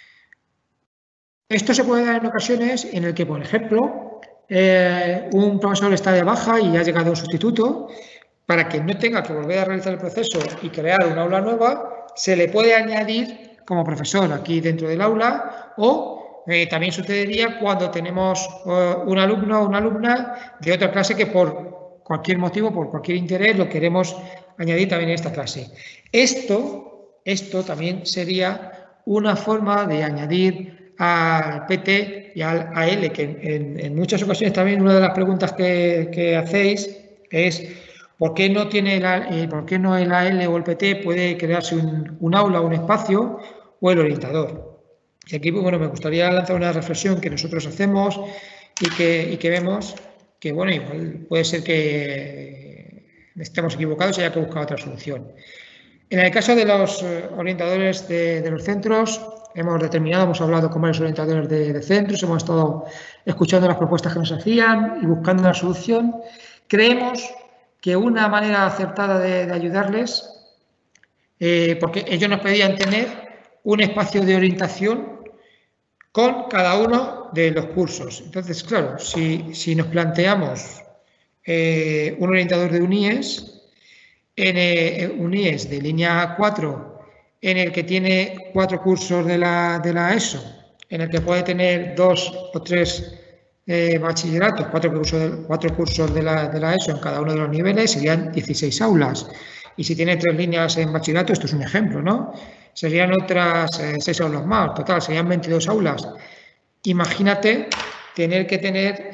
Esto se puede dar en ocasiones en el que, por ejemplo, un profesor está de baja y ha llegado un sustituto. Para que no tenga que volver a realizar el proceso y crear una aula nueva, se le puede añadir como profesor aquí dentro del aula, o también sucedería cuando tenemos un alumno o una alumna de otra clase que por cualquier motivo, por cualquier interés, lo queremos añadir también en esta clase. Esto también sería una forma de añadir al PT y al AL, que en muchas ocasiones también una de las preguntas que hacéis es ¿por qué no el AL o el PT puede crearse un aula, un espacio o el orientador? Y aquí, bueno, me gustaría lanzar una reflexión que nosotros hacemos y que vemos que, bueno, igual puede ser que estemos equivocados y haya que buscar otra solución. En el caso de los orientadores de los centros, hemos hablado con varios orientadores de centros, hemos estado escuchando las propuestas que nos hacían y buscando una solución. Creemos que una manera acertada de ayudarles, porque ellos nos pedían tener un espacio de orientación con cada uno de los cursos. Entonces, claro, si nos planteamos un orientador de UNIES, en UNIES de línea 4 en el que tiene 4 cursos de la ESO, en el que puede tener 2 o 3 bachilleratos, 4 cursos de la ESO en cada uno de los niveles, serían 16 aulas. Y si tiene 3 líneas en bachillerato, esto es un ejemplo, ¿no? Serían otras 6 aulas más, total, serían 22 aulas. Imagínate tener que tener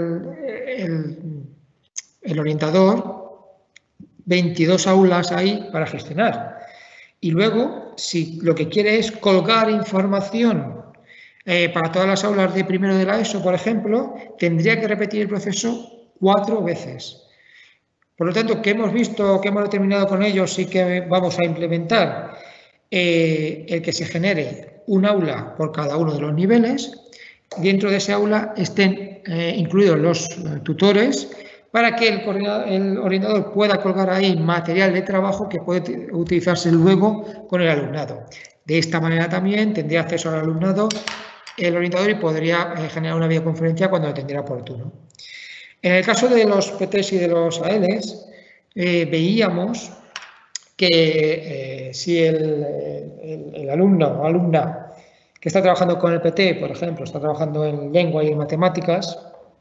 el orientador 22 aulas ahí para gestionar. Y luego, si lo que quiere es colgar información para todas las aulas de primero de la ESO, por ejemplo, tendría que repetir el proceso 4 veces. Por lo tanto, ¿qué hemos visto, qué hemos determinado con ellos y que vamos a implementar? El que se genere un aula por cada uno de los niveles. Dentro de ese aula estén incluidos los tutores para que el orientador pueda colgar ahí material de trabajo que puede utilizarse luego con el alumnado. De esta manera también tendría acceso al alumnado el orientador y podría generar una videoconferencia cuando lo entendiera oportuno. En el caso de los PTs y de los ALs, veíamos que si el alumno o alumna que está trabajando con el PT, por ejemplo, está trabajando en lengua y en matemáticas,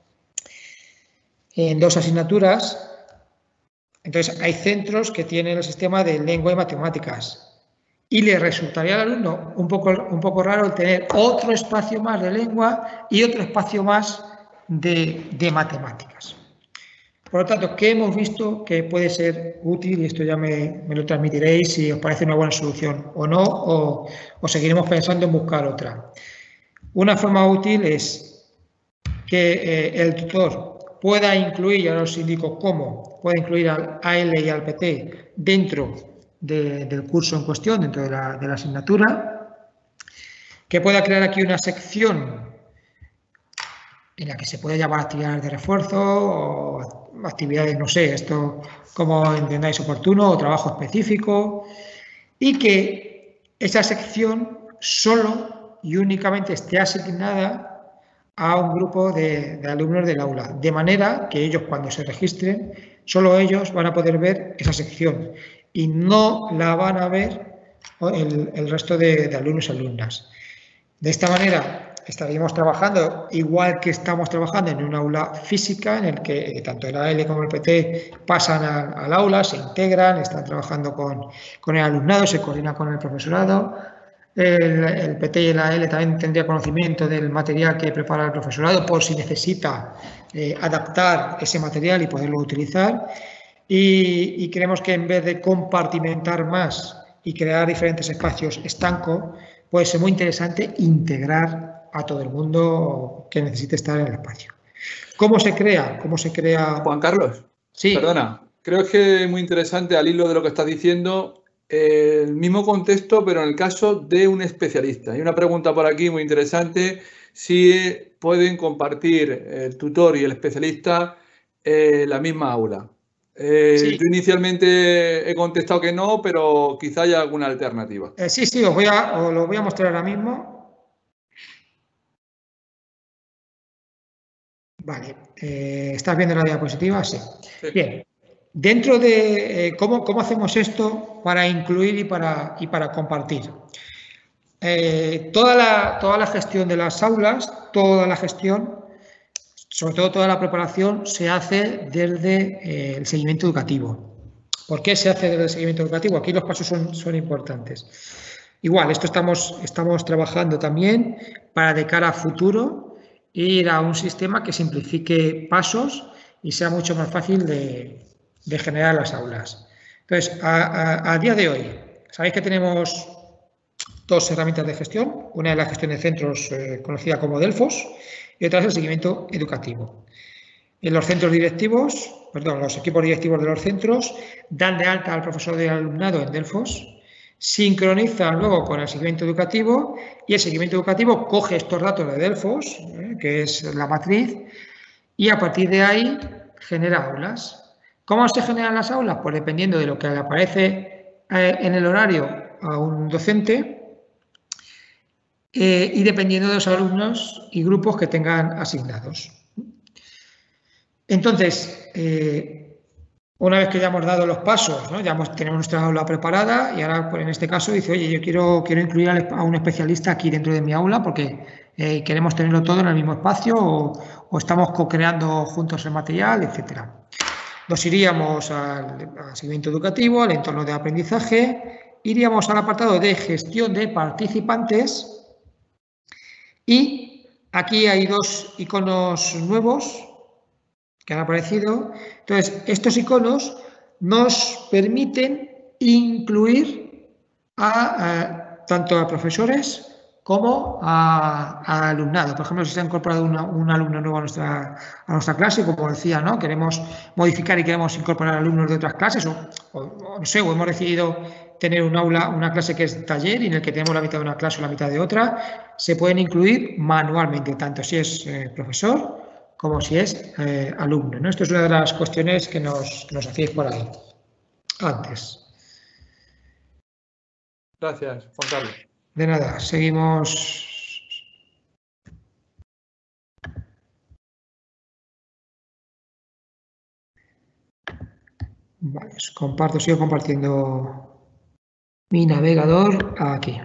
en 2 asignaturas, entonces hay centros que tienen el sistema de lengua y matemáticas y le resultaría al alumno un poco raro el tener otro espacio más de lengua y otro espacio más de matemáticas. Por lo tanto, ¿qué hemos visto que puede ser útil? Y esto ya me lo transmitiréis si os parece una buena solución o no, o seguiremos pensando en buscar otra. Una forma útil es que el tutor pueda incluir, ya os indico cómo, puede incluir al AL y al PT dentro del curso en cuestión, dentro de la asignatura, que pueda crear aquí una sección en la que se puede llamar actividades de refuerzo o actividades, no sé, esto como entendáis oportuno, o trabajo específico, y que esa sección solo y únicamente esté asignada a un grupo de alumnos del aula, de manera que ellos cuando se registren, solo ellos van a poder ver esa sección y no la van a ver el resto de alumnos y alumnas. De esta manera estaríamos trabajando igual que estamos trabajando en un aula física en el que tanto el AL como el PT pasan al aula, se integran, están trabajando con el alumnado, se coordinan con el profesorado. El PT y el AL también tendría conocimiento del material que prepara el profesorado por si necesita adaptar ese material y poderlo utilizar. Y creemos que en vez de compartimentar más y crear diferentes espacios estancos, puede ser muy interesante integrar a todo el mundo que necesite estar en el espacio. ¿Cómo se crea? Juan Carlos, sí. Perdona, creo que es muy interesante al hilo de lo que estás diciendo el mismo contexto, pero en el caso de un especialista. Hay una pregunta por aquí muy interesante, si pueden compartir el tutor y el especialista la misma aula. Sí. Yo inicialmente he contestado que no, pero quizá haya alguna alternativa. Sí, os lo voy a mostrar ahora mismo. Vale, ¿estás viendo la diapositiva? Sí. Bien, dentro de ¿cómo hacemos esto para incluir y para compartir? Toda la gestión de las aulas, toda la gestión, sobre todo toda la preparación, se hace desde el seguimiento educativo. ¿Por qué se hace desde el seguimiento educativo? Aquí los pasos son importantes. Igual, esto estamos trabajando también para de cara a futuro ir a un sistema que simplifique pasos y sea mucho más fácil de generar las aulas. Entonces, a día de hoy, sabéis que tenemos 2 herramientas de gestión. Una es la gestión de centros conocida como Delfos y otra es el seguimiento educativo. En los centros directivos, los equipos directivos de los centros dan de alta al profesor del alumnado en Delfos, sincronizan luego con el seguimiento educativo y el seguimiento educativo coge estos datos de Delfos, que es la matriz, y a partir de ahí genera aulas. ¿Cómo se generan las aulas? Pues dependiendo de lo que le aparece en el horario a un docente y dependiendo de los alumnos y grupos que tengan asignados. Entonces, una vez que ya hemos dado los pasos, ¿no? Tenemos nuestra aula preparada y ahora, pues, en este caso, dice, oye, yo quiero incluir a un especialista aquí dentro de mi aula porque queremos tenerlo todo en el mismo espacio o estamos co-creando juntos el material, etcétera. Nos iríamos al seguimiento educativo, al entorno de aprendizaje, iríamos al apartado de gestión de participantes y aquí hay dos iconos nuevos que han aparecido. Entonces, estos iconos nos permiten incluir tanto a profesores como a alumnado. Por ejemplo, si se ha incorporado un alumno nuevo a nuestra clase, como decía, ¿no? Queremos modificar y queremos incorporar alumnos de otras clases o no sé, o hemos decidido tener una clase que es taller y en el que tenemos la mitad de una clase o la mitad de otra, se pueden incluir manualmente, tanto si es profesor como si es alumno, ¿no? Esto es una de las cuestiones que nos hacéis por ahí antes. Gracias, Juan Carlos. De nada, seguimos. Vale, sigo compartiendo mi navegador aquí.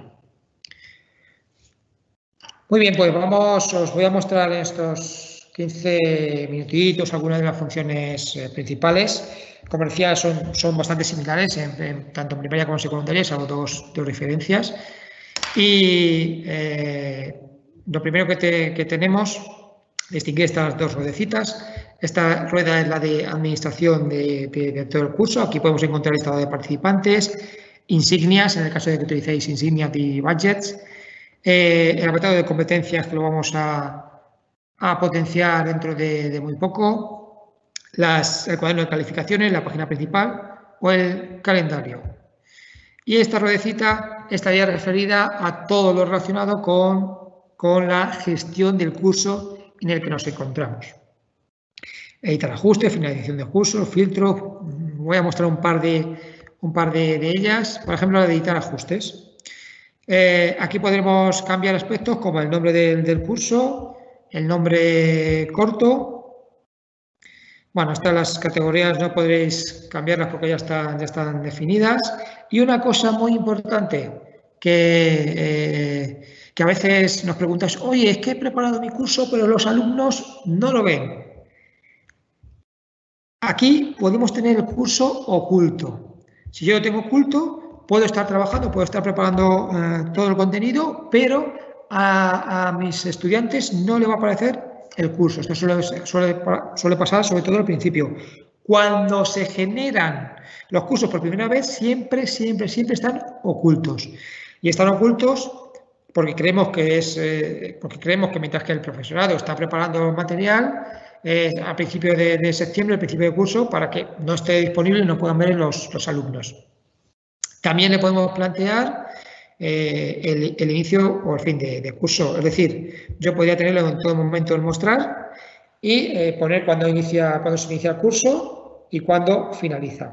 Muy bien, pues os voy a mostrar en estos 15 minutitos algunas de las funciones principales. Como decía, son bastante similares, tanto en primaria como en secundaria, salvo dos diferencias. Y lo primero que tenemos, distinguir estas dos ruedecitas. Esta rueda es la de administración de todo el curso. Aquí podemos encontrar el estado de participantes, insignias, en el caso de que utilicéis insignias y budgets. El apartado de competencias, que lo vamos a potenciar dentro de muy poco. El cuaderno de calificaciones, la página principal o el calendario. Y esta ruedecita estaría referida a todo lo relacionado con la gestión del curso en el que nos encontramos. Editar ajustes, finalización de curso, filtro. Voy a mostrar un par de ellas. Por ejemplo, la de editar ajustes. Aquí podremos cambiar aspectos como el nombre del curso, el nombre corto. Bueno, estas las categorías no podréis cambiarlas porque ya están definidas. Y una cosa muy importante que a veces nos preguntáis, oye, es que he preparado mi curso, pero los alumnos no lo ven. Aquí podemos tener el curso oculto. Si yo lo tengo oculto, puedo estar trabajando, puedo estar preparando todo el contenido, pero a mis estudiantes no le va a aparecer el curso. Esto suele pasar sobre todo al principio. Cuando se generan los cursos por primera vez, siempre están ocultos. Y están ocultos porque creemos que mientras que el profesorado está preparando el material, a principio de septiembre, al principio de curso, para que no esté disponible y no puedan ver los alumnos. También le podemos plantear el inicio o el fin de curso. Es decir, yo podría tenerlo en todo momento en mostrar y poner cuándo se inicia el curso y cuándo finaliza.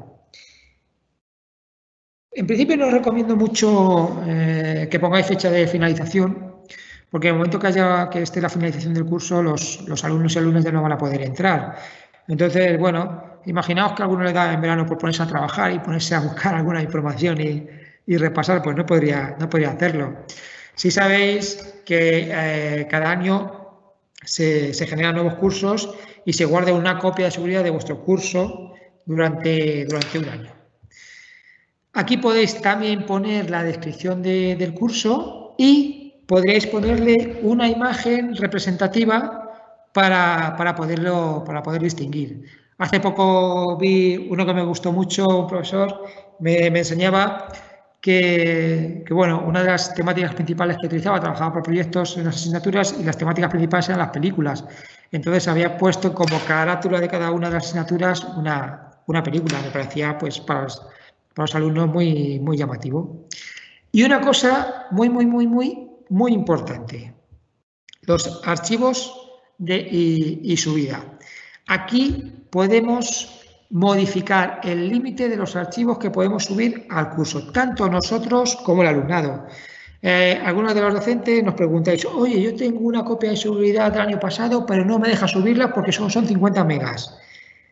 En principio no os recomiendo mucho que pongáis fecha de finalización, porque en el momento que esté la finalización del curso, los alumnos y alumnas ya no van a poder entrar. Entonces, bueno, imaginaos que a alguno le da en verano por ponerse a trabajar y ponerse a buscar alguna información y repasar, pues no podría hacerlo. Si sabéis que cada año se generan nuevos cursos y se guarda una copia de seguridad de vuestro curso durante un año. Aquí podéis también poner la descripción del curso y podréis ponerle una imagen representativa para poder distinguir. Hace poco vi uno que me gustó mucho, un profesor me enseñaba que bueno, una de las temáticas principales que utilizaba, trabajaba por proyectos en las asignaturas y las temáticas principales eran las películas. Entonces había puesto como carátula de cada una de las asignaturas una película. Me parecía, pues, para los alumnos muy llamativo. Y una cosa muy importante, los archivos y subida. Aquí podemos modificar el límite de los archivos que podemos subir al curso, tanto nosotros como el alumnado. Algunos de los docentes nos preguntáis, oye, yo tengo una copia de seguridad del año pasado, pero no me deja subirla porque son 50 megas.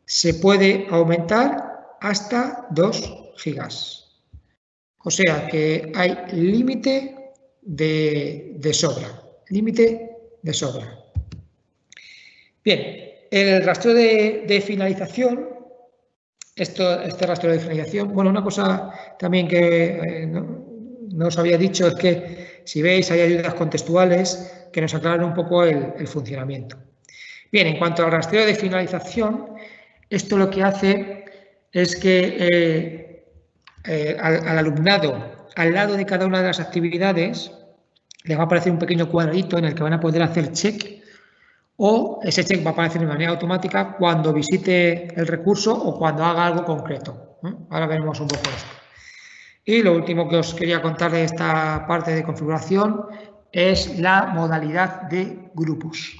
se puede aumentar hasta 2 gigas. O sea que hay límite de sobra. Límite de sobra. Bien, el rastreo de finalización, este rastreo de finalización, bueno, una cosa también que no os había dicho es que si veis hay ayudas contextuales que nos aclaran un poco el funcionamiento. Bien, en cuanto al rastreo de finalización, esto lo que hace es que al alumnado, al lado de cada una de las actividades, les va a aparecer un pequeño cuadradito en el que van a poder hacer check, o ese check va a aparecer de manera automática cuando visite el recurso o cuando haga algo concreto. Ahora veremos un poco esto. Y lo último que os quería contar de esta parte de configuración es la modalidad de grupos.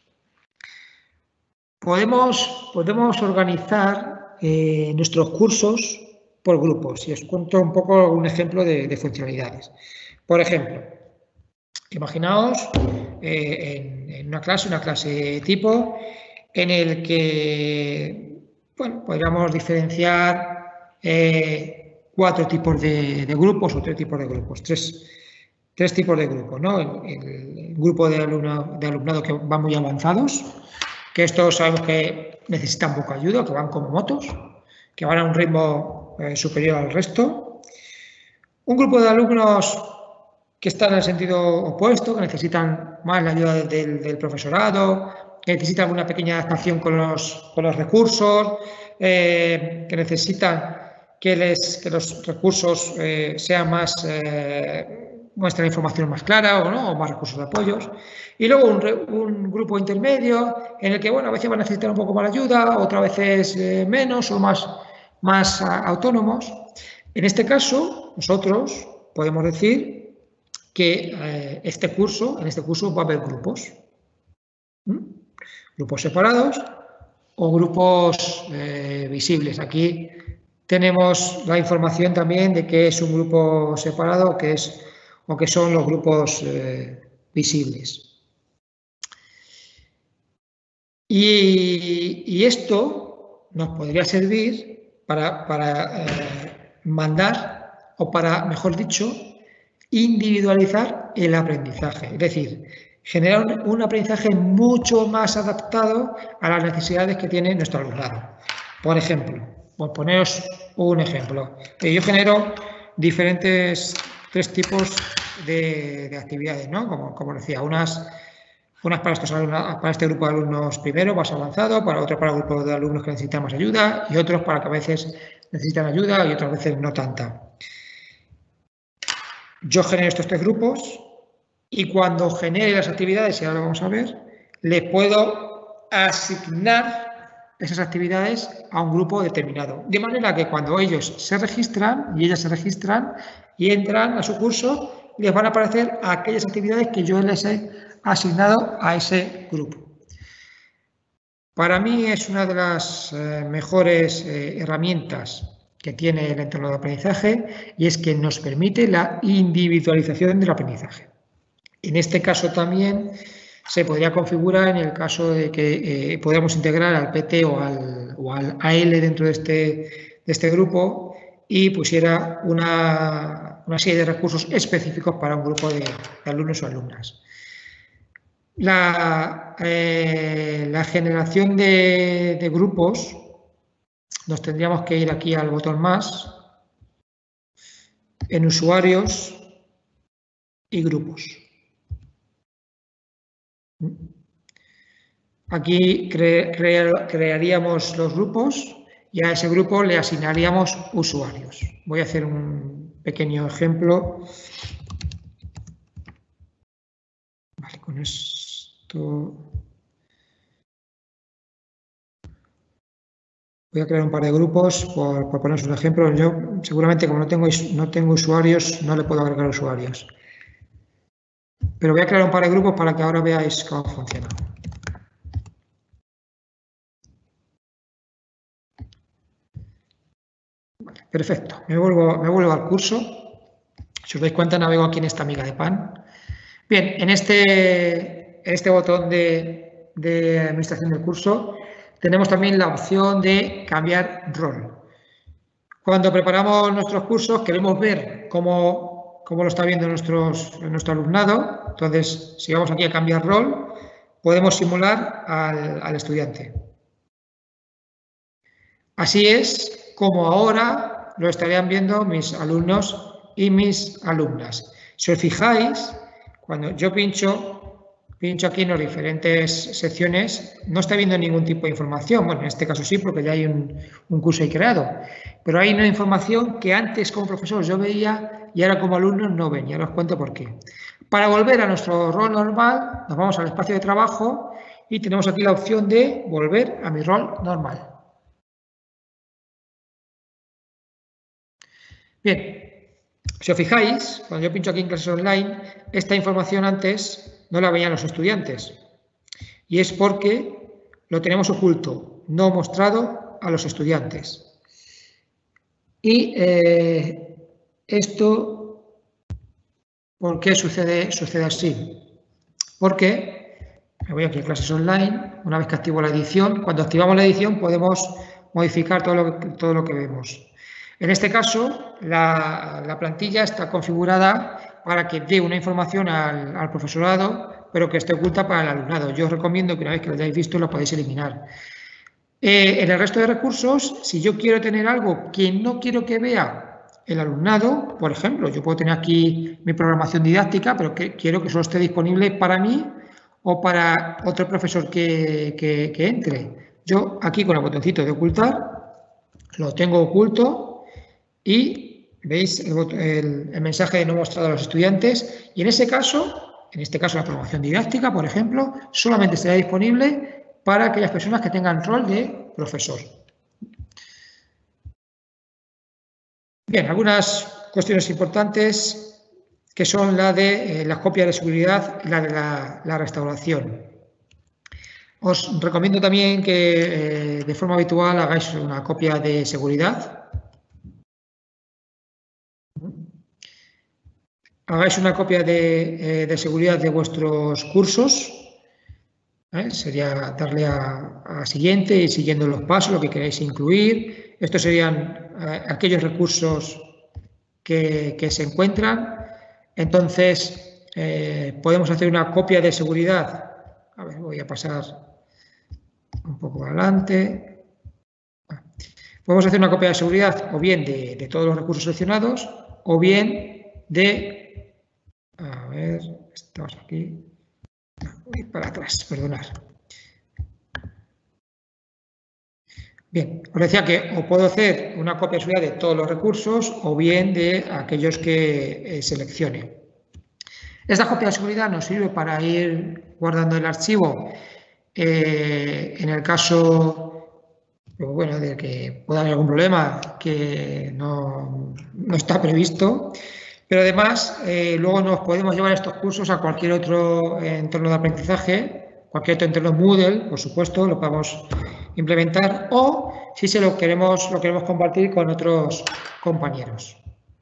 Podemos organizar nuestros cursos por grupos y os cuento un poco un ejemplo de funcionalidades. Por ejemplo, imaginaos en una clase tipo en el que, bueno, podríamos diferenciar 4 tipos de grupos o 3 tipos de grupos, tres tipos de grupos, ¿no? El grupo de alumnado que van muy avanzados, que estos sabemos que necesitan poca ayuda, que van como motos, que van a un ritmo superior al resto. Un grupo de alumnos que están en el sentido opuesto, que necesitan más la ayuda del profesorado, que necesitan una pequeña adaptación con los recursos, que necesitan que los recursos sean más, muestren información más clara o más recursos de apoyos. Y luego un grupo intermedio en el que, bueno, a veces van a necesitar un poco más de ayuda, otras veces menos o más autónomos. En este caso, nosotros podemos decir que en este curso va a haber grupos. Grupos separados o grupos visibles. Aquí tenemos la información también de qué es un grupo separado o qué son los grupos visibles. Y esto nos podría servir para mandar, o para, mejor dicho, individualizar el aprendizaje. Es decir, generar un aprendizaje mucho más adaptado a las necesidades que tiene nuestro alumnado. Por ejemplo, por poneros un ejemplo, yo genero tres tipos de actividades, ¿no? Como decía, unas para este grupo de alumnos primero, más avanzado, para otro para el grupo de alumnos que necesitan más ayuda y otros para que a veces necesitan ayuda y otras veces no tanta. Yo genero estos 3 grupos y cuando genere las actividades, y ahora lo vamos a ver, les puedo asignar esas actividades a un grupo determinado. De manera que cuando ellos se registran y ellas se registran y entran a su curso, les van a aparecer aquellas actividades que yo les he asignado a ese grupo. Para mí es una de las mejores herramientas que tiene el entorno de aprendizaje y es que nos permite la individualización del aprendizaje. En este caso también se podría configurar en el caso de que podamos integrar al PT o al AL dentro de este grupo y pusiera una serie de recursos específicos para un grupo de alumnos o alumnas. La generación de grupos, nos tendríamos que ir aquí al botón más, en usuarios y grupos. Aquí crearíamos los grupos y a ese grupo le asignaríamos usuarios. Voy a hacer un pequeño ejemplo. Vale, con esto voy a crear un par de grupos por poneros un ejemplo. Yo seguramente como no tengo usuarios no le puedo agregar usuarios. Pero voy a crear un par de grupos para que ahora veáis cómo funciona. Vale, perfecto. Me vuelvo al curso. Si os dais cuenta, navego aquí en esta miga de pan. Bien, en este botón de administración del curso tenemos también la opción de cambiar rol. Cuando preparamos nuestros cursos queremos ver cómo lo está viendo nuestro alumnado. Entonces, si vamos aquí a cambiar rol, podemos simular al estudiante. Así es como ahora lo estarían viendo mis alumnos y mis alumnas. Si os fijáis, cuando yo pincho aquí en las diferentes secciones, no está viendo ningún tipo de información. Bueno, en este caso sí, porque ya hay un curso ahí creado. Pero hay una información que antes como profesor yo veía y ahora como alumno no ven. Y ahora os cuento por qué. Para volver a nuestro rol normal, nos vamos al espacio de trabajo y tenemos aquí la opción de volver a mi rol normal. Bien, si os fijáis, cuando yo pincho aquí en clases online, esta información antes no la veían los estudiantes. Y es porque lo tenemos oculto, no mostrado a los estudiantes. Y esto, ¿por qué sucede así? Porque, me voy aquí a clases online, una vez que activo la edición, cuando activamos la edición podemos modificar todo lo que vemos. En este caso, la plantilla está configurada para que dé una información al profesorado, pero que esté oculta para el alumnado. Yo os recomiendo que una vez que lo hayáis visto lo podéis eliminar. En el resto de recursos, si yo quiero tener algo que no quiero que vea el alumnado, por ejemplo, yo puedo tener aquí mi programación didáctica, pero que quiero que solo esté disponible para mí o para otro profesor que entre. Yo aquí con el botoncito de ocultar, lo tengo oculto y veis el mensaje de no mostrado a los estudiantes. Y en este caso la programación didáctica, por ejemplo, solamente será disponible para aquellas personas que tengan rol de profesor. Bien, algunas cuestiones importantes que son la de las copias de seguridad y la de la restauración. Os recomiendo también que de forma habitual hagáis una copia de seguridad. Hagáis una copia de seguridad de vuestros cursos. Sería darle a siguiente y siguiendo los pasos, lo que queráis incluir. Estos serían aquellos recursos que se encuentran. Entonces, podemos hacer una copia de seguridad. A ver, voy a pasar un poco adelante. Podemos hacer una copia de seguridad o bien de todos los recursos seleccionados o bien de... A ver, estamos aquí. Voy para atrás, perdonad. Bien, os decía que o puedo hacer una copia de seguridad de todos los recursos o bien de aquellos que seleccione. Esta copia de seguridad nos sirve para ir guardando el archivo en el caso, bueno, de que pueda haber algún problema que no está previsto, pero además luego nos podemos llevar estos cursos a cualquier otro entorno de aprendizaje, cualquier otro entorno Moodle, por supuesto, lo podemos implementar o si lo queremos compartir con otros compañeros.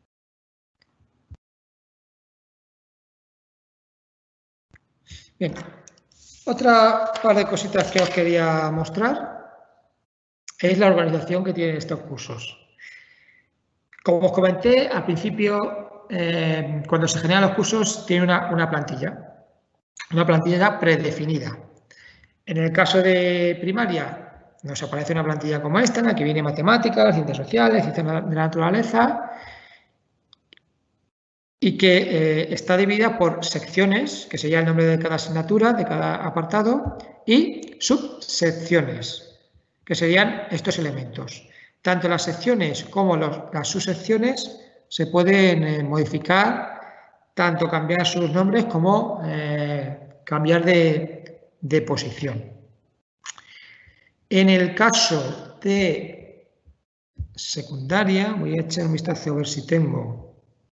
Bien, otra par de cositas que os quería mostrar es la organización que tienen estos cursos. Como os comenté al principio, cuando se generan los cursos tiene una plantilla ya predefinida. En el caso de primaria nos aparece una plantilla como esta, en la que viene matemáticas, ciencias sociales, ciencias de la naturaleza, y que está dividida por secciones, que sería el nombre de cada asignatura, de cada apartado, y subsecciones, que serían estos elementos. Tanto las secciones como las subsecciones se pueden modificar, tanto cambiar sus nombres como cambiar de posición. En el caso de secundaria, voy a echar un vistazo a ver si tengo...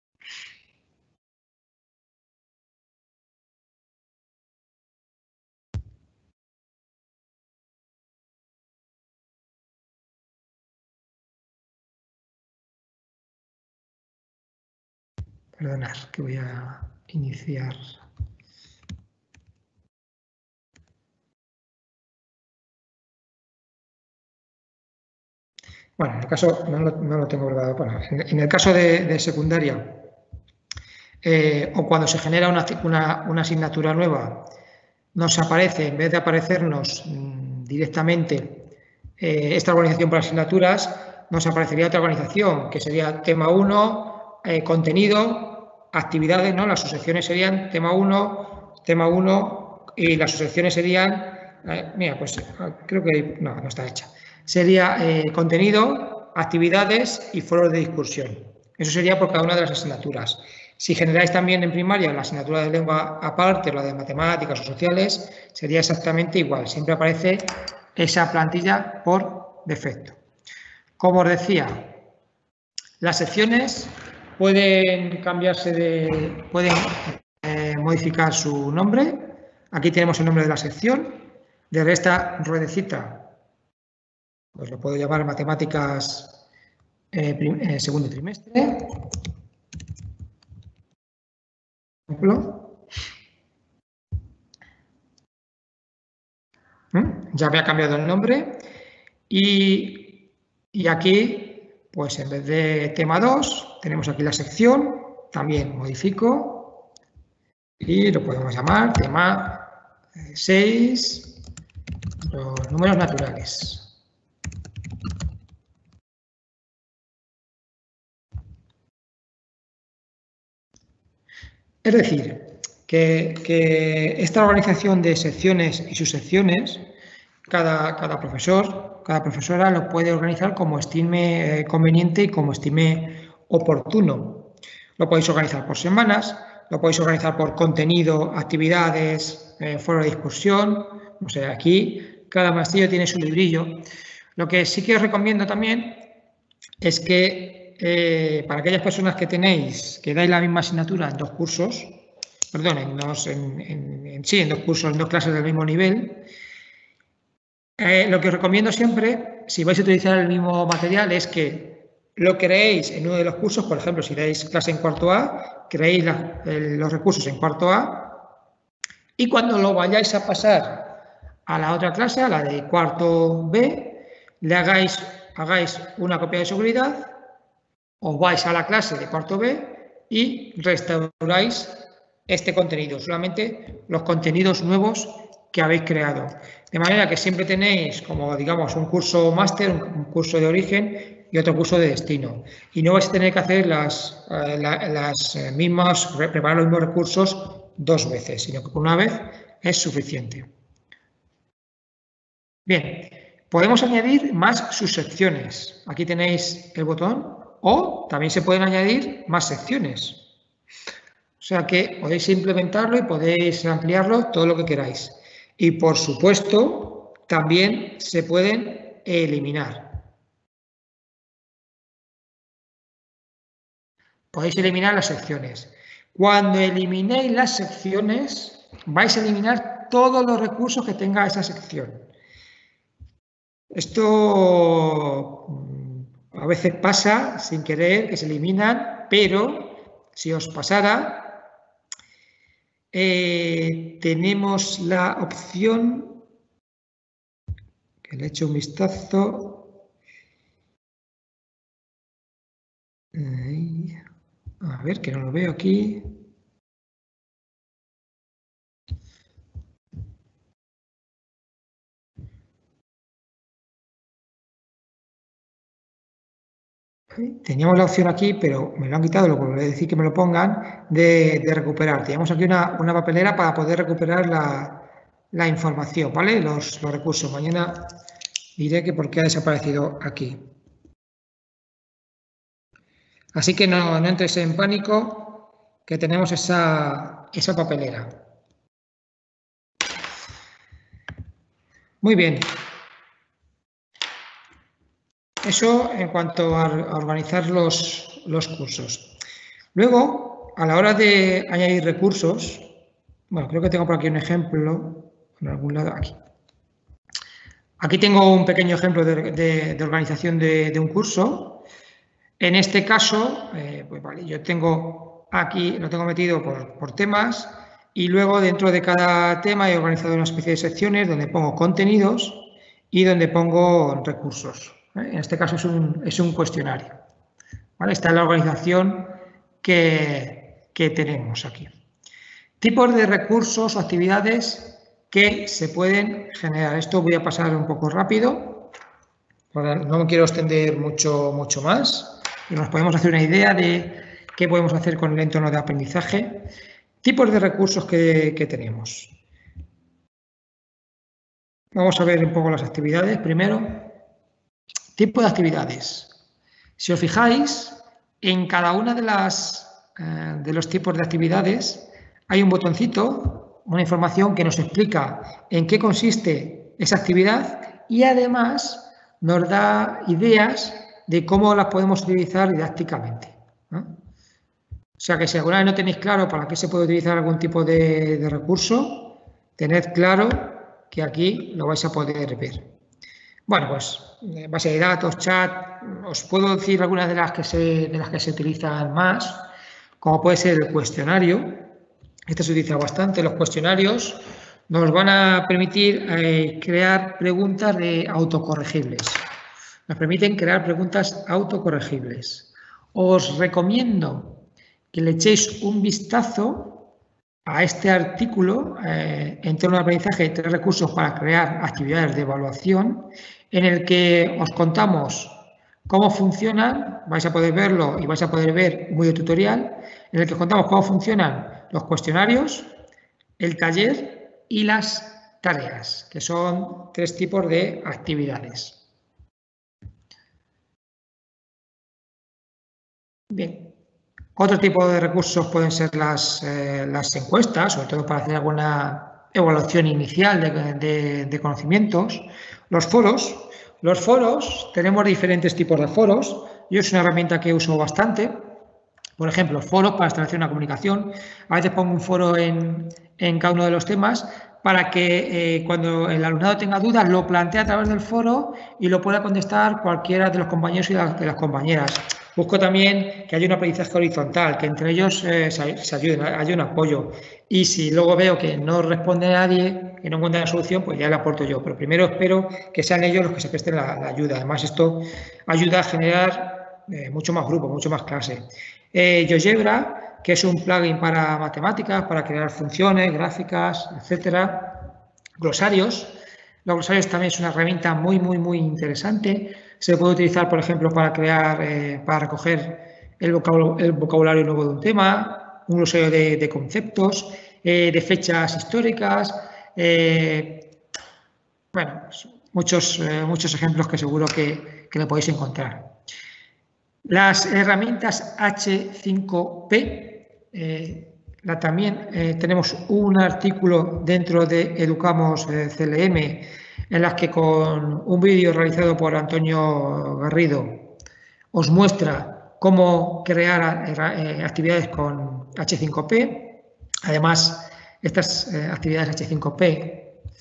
Perdonad, que voy a iniciar. Bueno, en el caso, no lo tengo preparado. Bueno, en el caso de secundaria, o cuando se genera una asignatura nueva, nos aparece, en vez de aparecernos directamente esta organización por asignaturas, nos aparecería otra organización, que sería tema 1, contenido, actividades, ¿no? Las subsecciones serían tema 1, y las subsecciones serían, mira, pues creo que no está hecha. Sería contenido, actividades y foros de discusión. Eso sería por cada una de las asignaturas. Si generáis también en primaria la asignatura de lengua aparte, la de matemáticas o sociales, sería exactamente igual. Siempre aparece esa plantilla por defecto. Como os decía, las secciones pueden cambiarse pueden modificar su nombre. Aquí tenemos el nombre de la sección. Desde esta ruedecita, pues lo puedo llamar matemáticas segundo trimestre. Ejemplo. Ya me ha cambiado el nombre y aquí, pues en vez de tema 2, tenemos aquí la sección, también modifico y lo podemos llamar tema 6, los números naturales. Es decir, que esta organización de secciones y subsecciones, cada profesor, cada profesora lo puede organizar como estime conveniente y como estime oportuno. Lo podéis organizar por semanas, lo podéis organizar por contenido, actividades, foro de discusión. O sea, aquí cada maestrillo tiene su librillo. Lo que sí que os recomiendo también es que para aquellas personas que dais la misma asignatura en dos cursos, perdón, en dos cursos, en dos clases del mismo nivel, lo que os recomiendo siempre, si vais a utilizar el mismo material, es que lo creéis en uno de los cursos. Por ejemplo, si dais clase en cuarto A, creéis los recursos en cuarto A, y cuando lo vayáis a pasar a la otra clase, a la de cuarto B, le hagáis una copia de seguridad, os vais a la clase de cuarto B y restauráis este contenido, solamente los contenidos nuevos que habéis creado. De manera que siempre tenéis como, digamos, un curso máster, un curso de origen y otro curso de destino. Y no vais a tener que hacer preparar los mismos recursos dos veces, sino que por una vez es suficiente. Bien, podemos añadir más subsecciones. Aquí tenéis el botón. O también se pueden añadir más secciones. O sea que podéis implementarlo y podéis ampliarlo todo lo que queráis. Y por supuesto, también se pueden eliminar. Podéis eliminar las secciones. Cuando eliminéis las secciones, vais a eliminar todos los recursos que tenga esa sección. Esto a veces pasa sin querer, que se eliminan, pero si os pasara, tenemos la opción, que le he hecho un vistazo. A ver, que no lo veo aquí. Teníamos la opción aquí, pero me lo han quitado, lo volveré a decir que me lo pongan, de recuperar. Teníamos aquí una papelera para poder recuperar la información, ¿vale? Los recursos. Mañana diré que por qué ha desaparecido aquí. Así que no entres en pánico, que tenemos esa papelera. Muy bien. Eso en cuanto a organizar los cursos. Luego, a la hora de añadir recursos, bueno, creo que tengo por aquí un ejemplo, en algún lado, aquí. Aquí tengo un pequeño ejemplo de organización de un curso. En este caso, pues vale, yo tengo aquí, lo tengo metido por temas, y luego dentro de cada tema he organizado una especie de secciones donde pongo contenidos y donde pongo recursos. ¿vale? En este caso es un cuestionario. ¿Vale? Esta es la organización que tenemos aquí. Tipos de recursos o actividades que se pueden generar. Esto voy a pasar un poco rápido, no me quiero extender mucho más, y nos podemos hacer una idea de qué podemos hacer con el entorno de aprendizaje. Tipos de recursos que tenemos. Vamos a ver un poco las actividades primero. Tipo de actividades. Si os fijáis, en cada una de los tipos de actividades hay un botoncito, una información que nos explica en qué consiste esa actividad y además nos da ideas de cómo las podemos utilizar didácticamente, ¿no? O sea que si alguna vez no tenéis claro para qué se puede utilizar algún tipo de recurso, tened claro que aquí lo vais a poder ver. Bueno, pues base de datos, chat, os puedo decir algunas de las que se utilizan más, como puede ser el cuestionario. Este se utiliza bastante. Los cuestionarios nos van a permitir crear preguntas autocorregibles. Nos permiten crear preguntas autocorregibles. Os recomiendo que le echéis un vistazo a este artículo, entorno de aprendizaje, 3 recursos para crear actividades de evaluación, en el que os contamos cómo funcionan, vais a poder verlo y vais a poder ver un videotutorial, en el que os contamos cómo funcionan los cuestionarios, el taller y las tareas, que son 3 tipos de actividades. Bien. Otro tipo de recursos pueden ser las encuestas, sobre todo para hacer alguna evaluación inicial de conocimientos. Los foros. Los foros, tenemos diferentes tipos de foros. Yo es una herramienta que uso bastante. Por ejemplo, foros para establecer una comunicación. A veces pongo un foro en cada uno de los temas para que cuando el alumnado tenga dudas lo plantee a través del foro y lo pueda contestar cualquiera de los compañeros y de las compañeras. Busco también que haya un aprendizaje horizontal, que entre ellos se ayuden, haya un apoyo. Y si luego veo que no responde nadie, que no encuentra la solución, pues ya la aporto yo. Pero primero espero que sean ellos los que se presten la ayuda. Además, esto ayuda a generar mucho más grupo, mucho más clase. GeoGebra, que es un plugin para matemáticas, para crear funciones, gráficas, etcétera. Glosarios. Los glosarios también es una herramienta muy interesante. Se puede utilizar, por ejemplo, para para recoger el vocabulario nuevo de un tema, un glosario de conceptos, de fechas históricas. Bueno, muchos ejemplos que seguro que lo podéis encontrar. Las herramientas H5P, también tenemos un artículo dentro de Educamos CLM en las que con un vídeo realizado por Antonio Garrido os muestra cómo crear actividades con H5P. Además, estas actividades H5P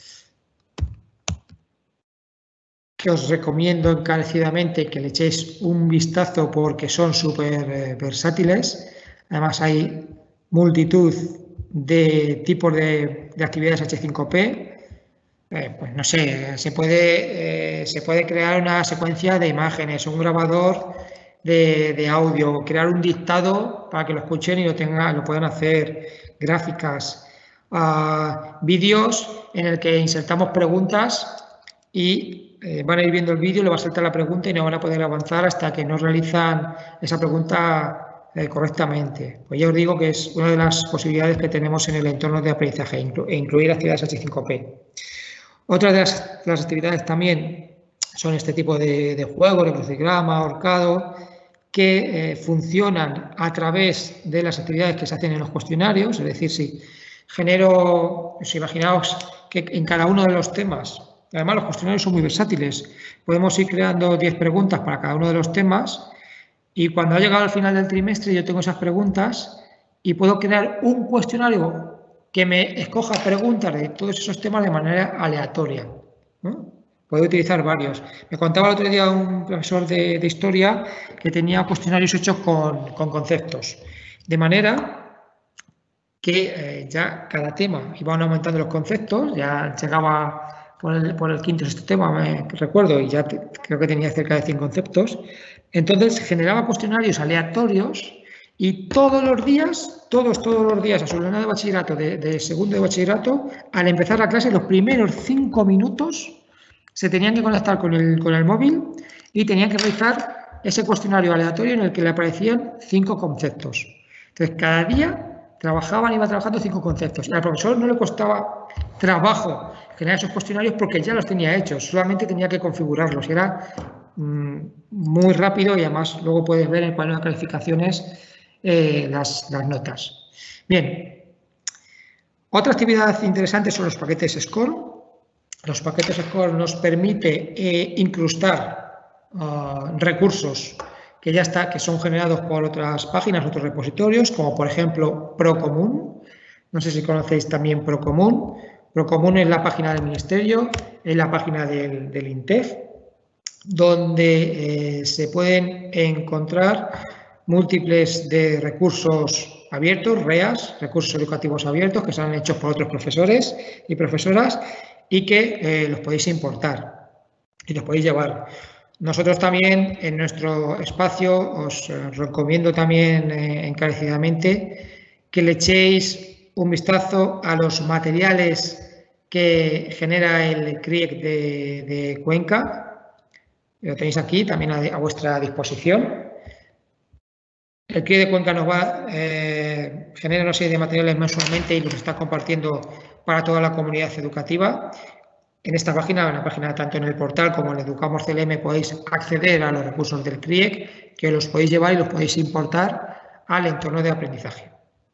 que os recomiendo encarecidamente que le echéis un vistazo porque son súper versátiles. Además, hay multitud de tipos de actividades H5P. Pues no sé, se puede crear una secuencia de imágenes, un grabador de audio, crear un dictado para que lo escuchen y lo puedan hacer, gráficas, vídeos en el que insertamos preguntas y van a ir viendo el vídeo, le va a saltar la pregunta y no van a poder avanzar hasta que no realizan esa pregunta correctamente. Pues ya os digo que es una de las posibilidades que tenemos en el entorno de aprendizaje, incluir actividades H5P. Otras de las actividades también son este tipo de juegos, de crucigrama, ahorcado, que funcionan a través de las actividades que se hacen en los cuestionarios. Es decir, si imaginaos que en cada uno de los temas, además los cuestionarios son muy versátiles, podemos ir creando 10 preguntas para cada uno de los temas y cuando ha llegado al final del trimestre yo tengo esas preguntas y puedo crear un cuestionario que me escoja preguntas de todos esos temas de manera aleatoria, ¿no? Puedo utilizar varios. Me contaba el otro día un profesor de historia que tenía cuestionarios hechos con conceptos, de manera que ya cada tema iban aumentando los conceptos, ya llegaba por el quinto sistema, me recuerdo, y ya creo que tenía cerca de 100 conceptos. Entonces generaba cuestionarios aleatorios y todos los días, todos los días, a su alumnado de bachillerato, de segundo de bachillerato, al empezar la clase, los primeros 5 minutos se tenían que conectar con el móvil y tenían que realizar ese cuestionario aleatorio en el que le aparecían 5 conceptos. Entonces, cada día iba trabajando 5 conceptos. Y al profesor no le costaba trabajo generar esos cuestionarios porque ya los tenía hechos, solamente tenía que configurarlos. Y era muy rápido y además luego puedes ver en el cuadro de calificaciones las notas. Bien, otra actividad interesante son los paquetes SCORE. Los paquetes SCORE nos permite incrustar recursos que son generados por otras páginas, otros repositorios, como por ejemplo Procomún. No sé si conocéis también Procomún. Procomún es la página del Ministerio, es la página del INTEF, donde se pueden encontrar múltiples de recursos abiertos, REAs, recursos educativos abiertos, que se han hecho por otros profesores y profesoras y que los podéis importar y los podéis llevar. Nosotros también en nuestro espacio os recomiendo también encarecidamente que le echéis un vistazo a los materiales que genera el CRIEC de Cuenca. Lo tenéis aquí también a vuestra disposición. El CRIEC de Cuenca nos genera una serie de materiales mensualmente y los está compartiendo para toda la comunidad educativa. En esta página, en la página tanto en el portal como en Educamos CLM, podéis acceder a los recursos del CRIEC, que los podéis llevar y los podéis importar al entorno de aprendizaje.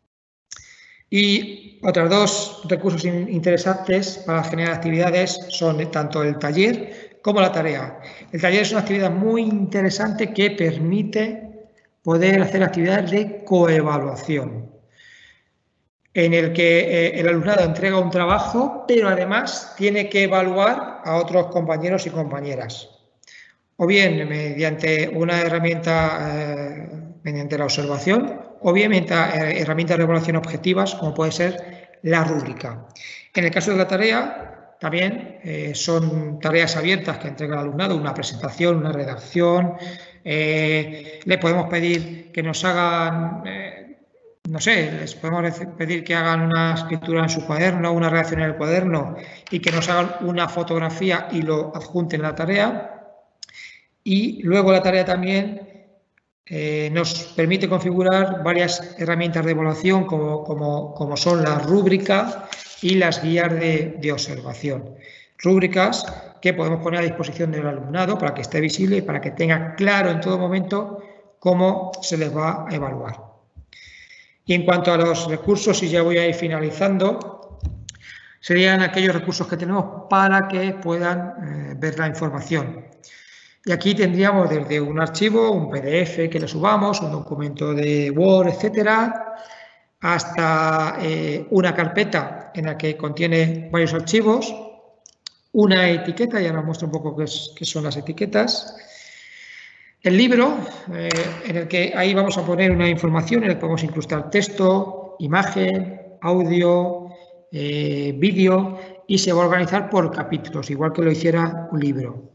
Y otros 2 recursos interesantes para generar actividades son tanto el taller como la tarea. El taller es una actividad muy interesante que permite poder hacer actividades de coevaluación, en el que el alumnado entrega un trabajo, pero además tiene que evaluar a otros compañeros y compañeras. O bien mediante una herramienta, mediante la observación, o bien mediante herramientas de evaluación objetivas, como puede ser la rúbrica. En el caso de la tarea, también son tareas abiertas que entrega el alumnado, una presentación, una redacción. Le podemos pedir que nos hagan... no sé, les podemos pedir que hagan una escritura en su cuaderno, una redacción en el cuaderno y que nos hagan una fotografía y lo adjunten a la tarea. Y luego la tarea también nos permite configurar varias herramientas de evaluación como son la rúbrica y las guías de observación. Rúbricas que podemos poner a disposición del alumnado para que esté visible y para que tenga claro en todo momento cómo se les va a evaluar. Y en cuanto a los recursos, y ya voy a ir finalizando, serían aquellos recursos que tenemos para que puedan ver la información. Y aquí tendríamos desde un archivo, un PDF que le subamos, un documento de Word, etcétera, hasta una carpeta en la que contiene varios archivos, una etiqueta, ya nos muestro un poco qué son las etiquetas. El libro, en el que ahí vamos a poner una información en el que podemos incrustar texto, imagen, audio, vídeo y se va a organizar por capítulos, igual que lo hiciera un libro.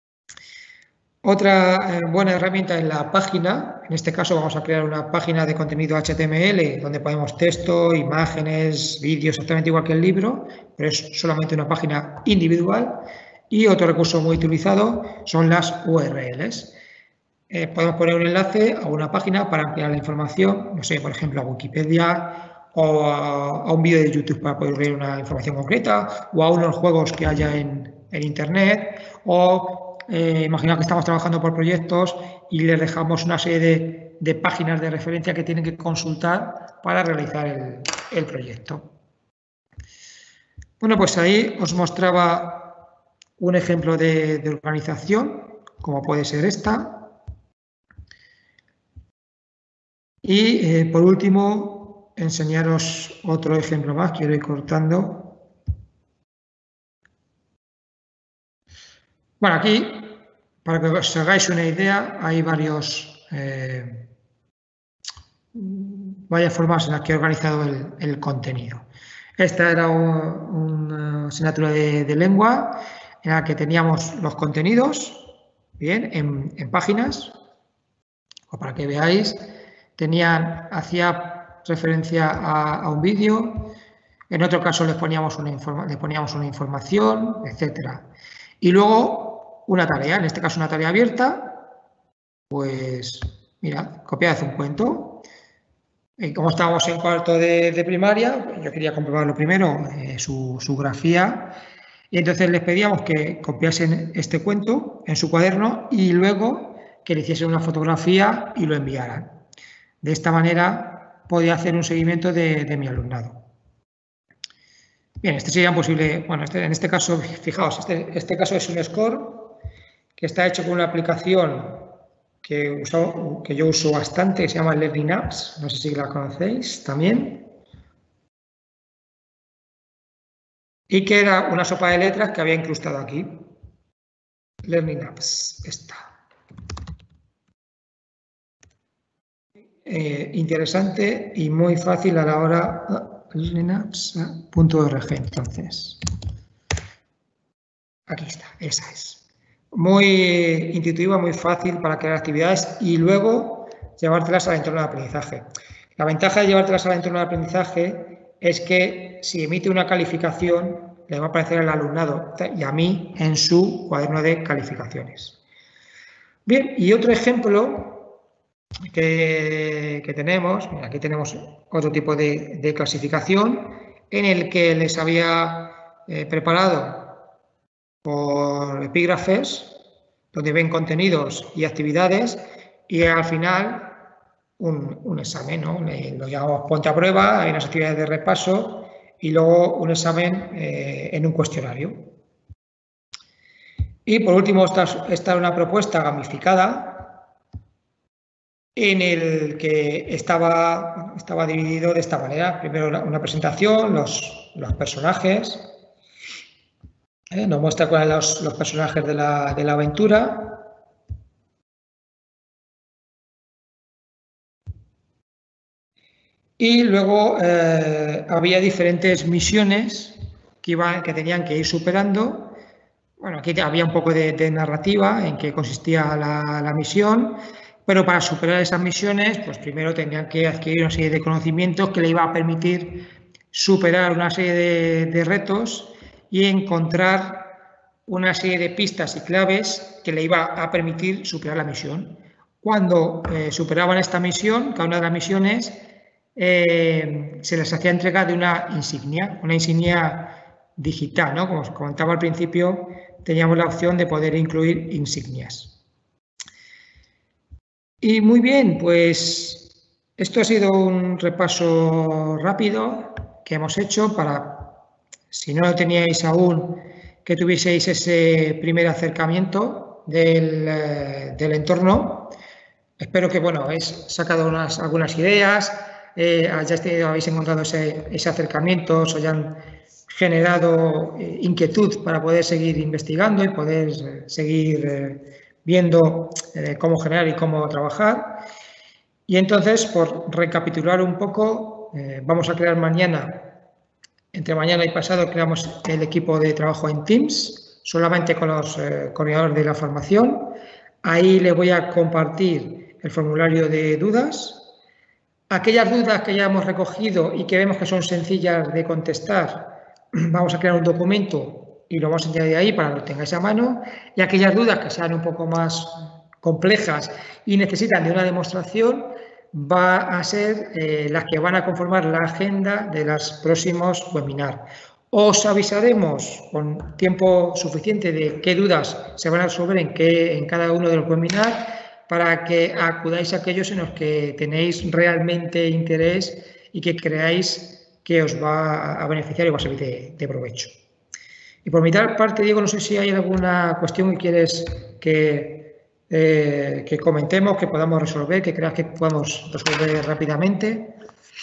Otra buena herramienta es la página. En este caso vamos a crear una página de contenido HTML donde ponemos texto, imágenes, vídeos, exactamente igual que el libro, pero es solamente una página individual. Y otro recurso muy utilizado son las URLs. Podemos poner un enlace a una página para ampliar la información, no sé, por ejemplo, a Wikipedia o a un vídeo de YouTube para poder ver una información concreta o a unos juegos que haya en Internet o imaginaos que estamos trabajando por proyectos y les dejamos una serie de páginas de referencia que tienen que consultar para realizar el proyecto. Bueno, pues ahí os mostraba un ejemplo de organización, como puede ser esta. Y por último, enseñaros otro ejemplo más, quiero ir cortando. Bueno, aquí, para que os hagáis una idea, hay varias formas en las que he organizado el contenido. Esta era una asignatura de lengua en la que teníamos los contenidos, bien, en páginas, o para que veáis, hacía referencia a un vídeo, en otro caso le poníamos una información, etcétera. Y luego una tarea, en este caso una tarea abierta, pues mira, copiad un cuento. Y como estábamos en cuarto de primaria, yo quería comprobarlo primero, su grafía, y entonces les pedíamos que copiasen este cuento en su cuaderno y luego que le hiciesen una fotografía y lo enviaran. De esta manera podía hacer un seguimiento de mi alumnado. Bien, este sería posible, bueno, en este caso, fijaos, este caso es un score que está hecho con una aplicación que yo uso bastante, que se llama Learning Apps, no sé si la conocéis también, y que era una sopa de letras que había incrustado aquí. Learning Apps, esta. Interesante y muy fácil a la hora, learningapps.org, entonces. Aquí está, esa es. Muy intuitiva, muy fácil para crear actividades y luego llevártelas al entorno de aprendizaje. La ventaja de llevártelas al entorno de aprendizaje es que si emite una calificación, le va a aparecer al alumnado y a mí en su cuaderno de calificaciones. Bien, y otro ejemplo que tenemos, mira, aquí tenemos otro tipo de clasificación en el que les había preparado por epígrafes, donde ven contenidos y actividades, y al final un examen, ¿no? Lo llamamos ponte a prueba, hay unas actividades de repaso y luego un examen en un cuestionario. Y por último está una propuesta gamificada en el que estaba dividido de esta manera. Primero una presentación, los personajes. Nos muestra cuáles son los personajes de la aventura. Y luego había diferentes misiones que tenían que ir superando. Bueno, aquí había un poco de narrativa en qué consistía la misión, pero para superar esas misiones, pues primero tenían que adquirir una serie de conocimientos que le iba a permitir superar una serie de retos y encontrar una serie de pistas y claves que le iba a permitir superar la misión. Cuando superaban esta misión, cada una de las misiones, se les hacía entrega de una insignia digital, ¿no? Como os comentaba al principio, teníamos la opción de poder incluir insignias. Y muy bien, pues esto ha sido un repaso rápido que hemos hecho para, si no lo teníais aún, que tuvieseis ese primer acercamiento del entorno. Espero que, bueno, habéis sacado algunas ideas, habéis encontrado ese acercamiento, os hayan generado inquietud para poder seguir investigando y poder seguir viendo cómo generar y cómo trabajar. Y entonces, por recapitular un poco, vamos a crear entre mañana y pasado, creamos el equipo de trabajo en Teams, solamente con los coordinadores de la formación. Ahí le voy a compartir el formulario de dudas. Aquellas dudas que ya hemos recogido y que vemos que son sencillas de contestar, vamos a crear un documento y lo vamos a añadir ahí para que lo tengáis a mano. Y aquellas dudas que sean un poco más complejas y necesitan de una demostración, va a ser las que van a conformar la agenda de los próximos webinars. Os avisaremos con tiempo suficiente de qué dudas se van a resolver en cada uno de los webinars para que acudáis a aquellos en los que tenéis realmente interés y que creáis que os va a beneficiar y va a servir de provecho. Y por mi parte, Diego, no sé si hay alguna cuestión que quieres que comentemos, que podamos resolver, que creas que podamos resolver rápidamente.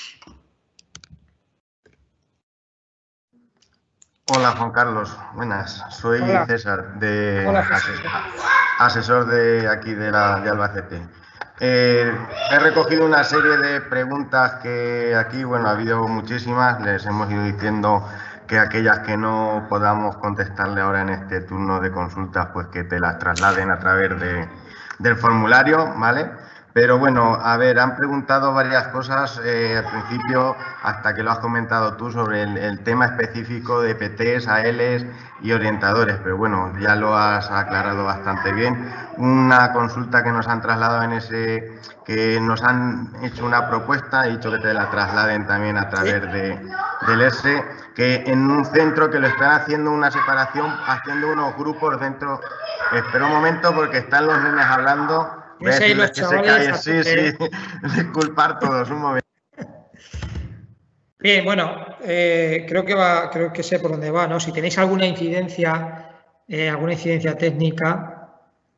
Hola, Juan Carlos. Buenas. Soy César, Hola, César. asesor de aquí de Albacete. He recogido una serie de preguntas que aquí, bueno, ha habido muchísimas, les hemos ido diciendo que aquellas que no podamos contestarle ahora en este turno de consultas, pues que te las trasladen a través del formulario, ¿vale? Pero bueno, a ver, han preguntado varias cosas al principio, hasta que lo has comentado tú, sobre el tema específico de PTs, ALs y orientadores, pero bueno, ya lo has aclarado bastante bien. Una consulta que nos han trasladado que nos han hecho una propuesta, he dicho que te la trasladen también a través del ESE, que en un centro que lo están haciendo una separación, haciendo unos grupos dentro. Espera un momento porque están los nenes hablando. Voy a decirles que se callen. Sí. Disculpar todos, un momento. Bien, bueno, creo que sé por dónde va, ¿no? Si tenéis alguna incidencia técnica,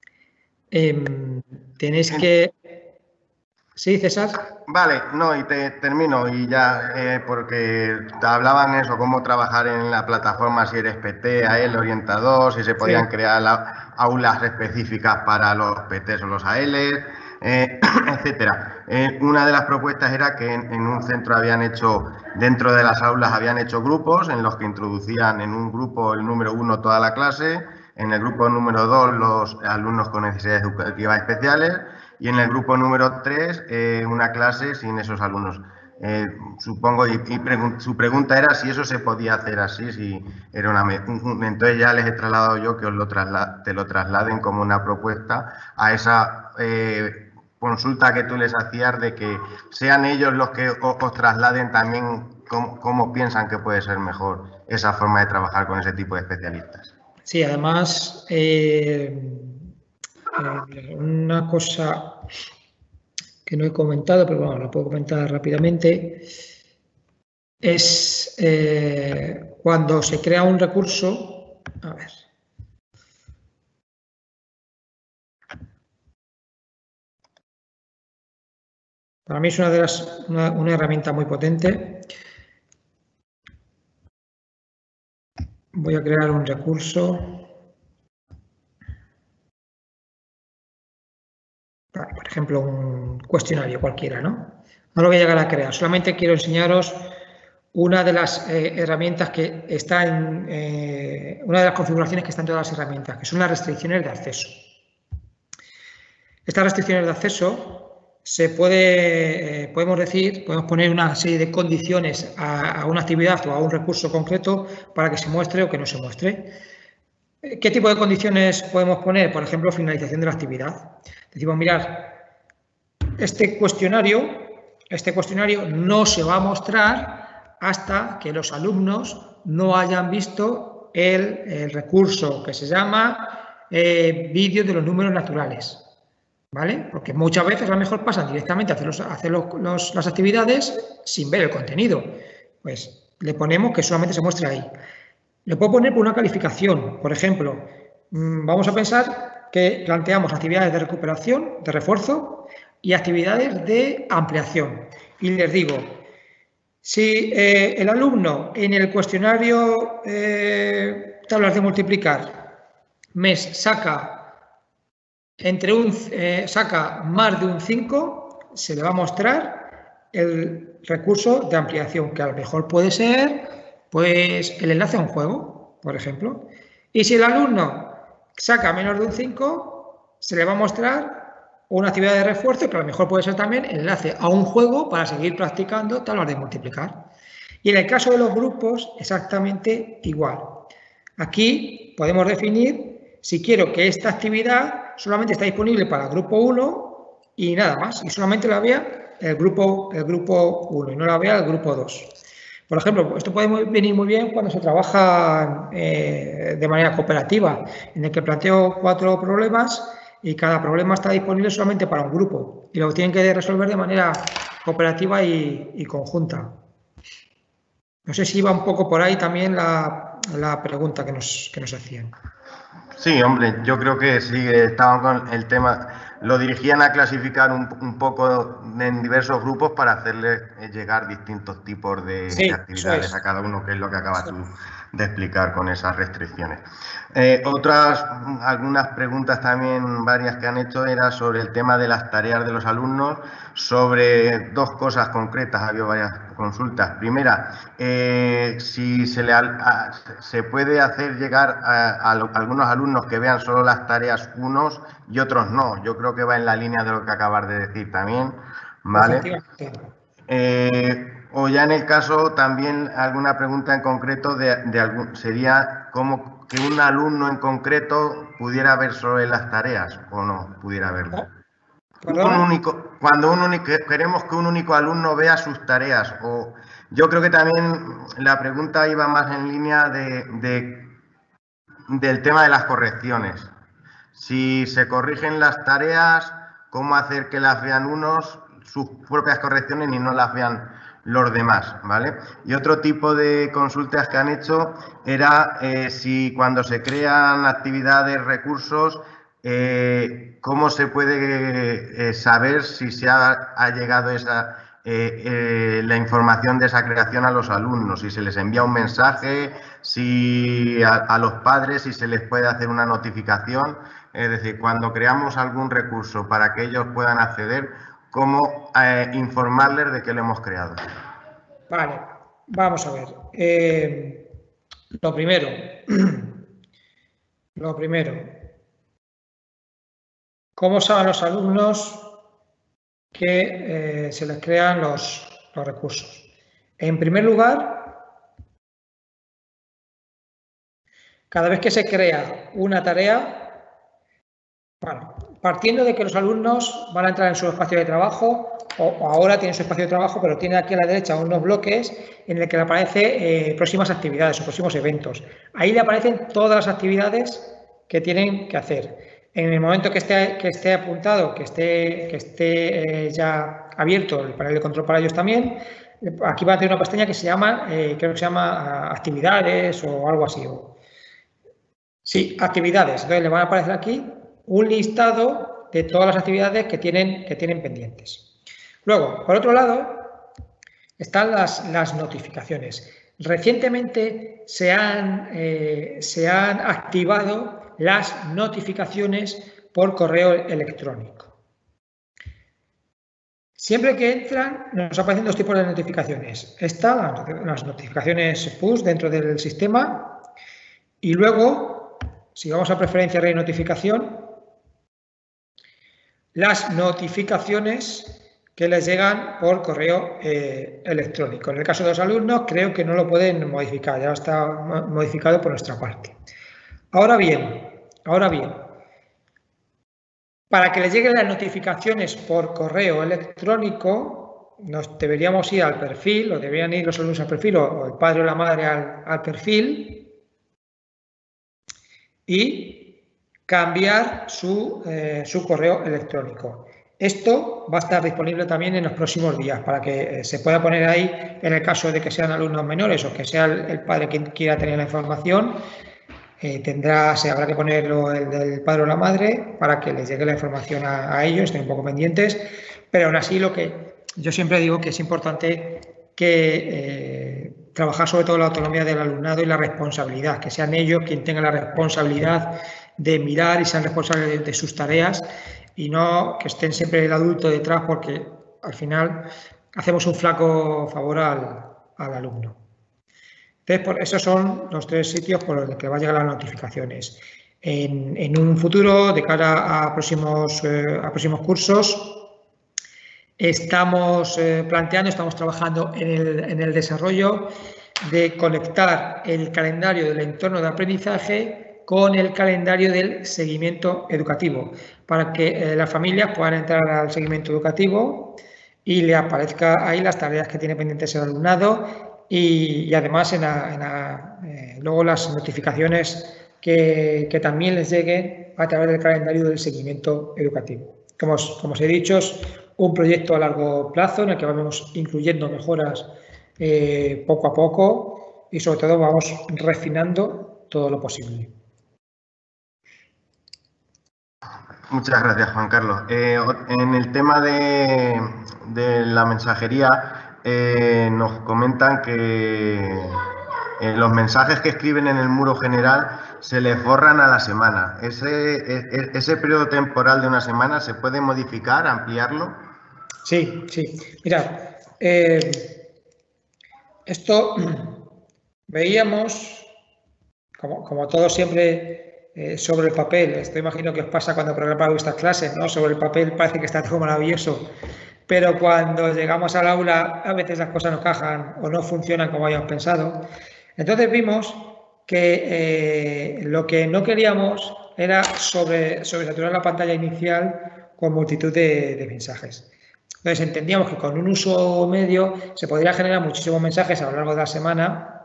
tenéis que... ¿Sí, César? Vale, no, y te termino y ya, porque te hablaban eso, cómo trabajar en la plataforma, si eres PT, AL, orientador, si se podían crear aulas específicas para los PTs o los ALs, etcétera. Una de las propuestas era que en un centro dentro de las aulas habían hecho grupos en los que introducían en un grupo el número 1 toda la clase, en el grupo número 2 los alumnos con necesidades educativas especiales, y en el grupo número 3, una clase sin esos alumnos. Supongo, su pregunta era si eso se podía hacer así, si era entonces ya les he trasladado yo que te lo trasladen como una propuesta a esa consulta que tú les hacías, de que sean ellos los que os trasladen también cómo piensan que puede ser mejor esa forma de trabajar con ese tipo de especialistas. Sí, además... una cosa que no he comentado, pero bueno, lo puedo comentar rápidamente, es cuando se crea un recurso. A ver. Para mí es una herramienta muy potente. Voy a crear un recurso. Por ejemplo, un cuestionario cualquiera, ¿no? No lo voy a llegar a crear, solamente quiero enseñaros una de las herramientas que está una de las configuraciones que están en todas las herramientas, que son las restricciones de acceso. Estas restricciones de acceso podemos poner una serie de condiciones a una actividad o a un recurso concreto para que se muestre o que no se muestre. ¿Qué tipo de condiciones podemos poner? Por ejemplo, finalización de la actividad. Decimos, mirad, este cuestionario no se va a mostrar hasta que los alumnos no hayan visto el recurso que se llama vídeo de los números naturales, ¿vale? Porque muchas veces a lo mejor pasan directamente a hacer las actividades sin ver el contenido. Pues le ponemos que solamente se muestre ahí. Le puedo poner por una calificación, por ejemplo, vamos a pensar que planteamos actividades de recuperación, de refuerzo y actividades de ampliación. Y les digo, si el alumno en el cuestionario tablas de multiplicar saca más de un 5, se le va a mostrar el recurso de ampliación, que a lo mejor puede ser pues el enlace a un juego, por ejemplo. Y si el alumno saca menos de un 5, se le va a mostrar una actividad de refuerzo, que a lo mejor puede ser también el enlace a un juego para seguir practicando tablas de multiplicar. Y en el caso de los grupos, exactamente igual. Aquí podemos definir si quiero que esta actividad solamente está disponible para el grupo 1 y nada más, y solamente la vea el grupo 1 y no la vea el grupo 2. Por ejemplo, esto puede venir muy bien cuando se trabaja de manera cooperativa, en el que planteo 4 problemas y cada problema está disponible solamente para un grupo y lo tienen que resolver de manera cooperativa y conjunta. No sé si iba un poco por ahí también la pregunta que nos hacían. Sí, hombre, yo creo que sí, estaban con el tema, lo dirigían a clasificar un poco en diversos grupos para hacerles llegar distintos tipos de actividades a cada uno, que es lo que acabas tú de explicar con esas restricciones. Algunas preguntas también, varias que han hecho, era sobre el tema de las tareas de los alumnos, sobre dos cosas concretas, ha habido varias consultas. Primera, si se puede hacer llegar a algunos alumnos que vean solo las tareas unos y otros no. Yo creo que va en la línea de lo que acabas de decir también, ¿vale? O ya en el caso también alguna pregunta en concreto sería como que un alumno en concreto pudiera ver solo las tareas o no pudiera verlas. Queremos que un único alumno vea sus tareas. O yo creo que también la pregunta iba más en línea del tema de las correcciones. Si se corrigen las tareas, ¿cómo hacer que las vean unos, sus propias correcciones, y no las vean los demás, ¿vale? Y otro tipo de consultas que han hecho era si cuando se crean actividades, recursos, ¿cómo se puede saber si se ha llegado la información de esa creación a los alumnos? Si se les envía un mensaje, si a los padres, si se les puede hacer una notificación. Es decir, cuando creamos algún recurso para que ellos puedan acceder, ¿cómo informarles de que lo hemos creado? Vale, vamos a ver. Lo primero, ¿cómo saben los alumnos que se les crean los recursos? En primer lugar, cada vez que se crea una tarea, bueno, partiendo de que los alumnos van a entrar en su espacio de trabajo, o ahora tienen su espacio de trabajo, pero tiene aquí a la derecha unos bloques en el que le aparece próximas actividades o próximos eventos. Ahí le aparecen todas las actividades que tienen que hacer. En el momento que esté apuntado, que esté ya abierto el panel de control para ellos también, aquí va a tener una pestaña que se llama, creo que se llama actividades o algo así. Sí, actividades. Entonces le van a aparecer aquí un listado de todas las actividades que tienen pendientes. Luego, por otro lado, están las notificaciones. Recientemente se han activado las notificaciones por correo electrónico. Siempre que entran, nos aparecen dos tipos de notificaciones. Están las notificaciones push dentro del sistema y luego, si vamos a preferencias de notificación, las notificaciones que les llegan por correo electrónico. En el caso de los alumnos, creo que no lo pueden modificar, ya está modificado por nuestra parte. Ahora bien, para que les lleguen las notificaciones por correo electrónico, nos deberíamos ir al perfil, o deberían ir los alumnos al perfil, o el padre o la madre al perfil, y cambiar su correo electrónico. Esto va a estar disponible también en los próximos días para que se pueda poner ahí en el caso de que sean alumnos menores o que sea el padre quien quiera tener la información. Habrá que ponerlo el del padre o la madre para que les llegue la información a ellos, estén un poco pendientes. Pero aún así, lo que yo siempre digo que es importante que trabajar sobre todo la autonomía del alumnado y la responsabilidad, que sean ellos quienes tengan la responsabilidad de mirar y sean responsables de sus tareas y no que estén siempre el adulto detrás, porque al final hacemos un flaco favor al alumno. Entonces, esos son los tres sitios por los que va a llegar las notificaciones. En un futuro, de cara a próximos cursos, estamos trabajando en el desarrollo de conectar el calendario del entorno de aprendizaje con el calendario del seguimiento educativo, para que las familias puedan entrar al seguimiento educativo y le aparezca ahí las tareas que tiene pendientes el alumnado y además luego las notificaciones que también les lleguen a través del calendario del seguimiento educativo. Como os he dicho, es un proyecto a largo plazo en el que vamos incluyendo mejoras poco a poco y sobre todo vamos refinando todo lo posible. Muchas gracias, Juan Carlos. En el tema de la mensajería, nos comentan que los mensajes que escriben en el muro general se les borran a la semana. ¿Ese periodo temporal de una semana se puede modificar, ampliarlo? Sí, sí. Mira, esto veíamos, como todo siempre, sobre el papel. Esto imagino que os pasa cuando programáis vuestras clases, ¿no? Sobre el papel parece que está todo maravilloso, pero cuando llegamos al aula a veces las cosas no encajan o no funcionan como habíamos pensado. Entonces vimos que lo que no queríamos era sobresaturar la pantalla inicial con multitud de mensajes. Entonces entendíamos que con un uso medio se podría generar muchísimos mensajes a lo largo de la semana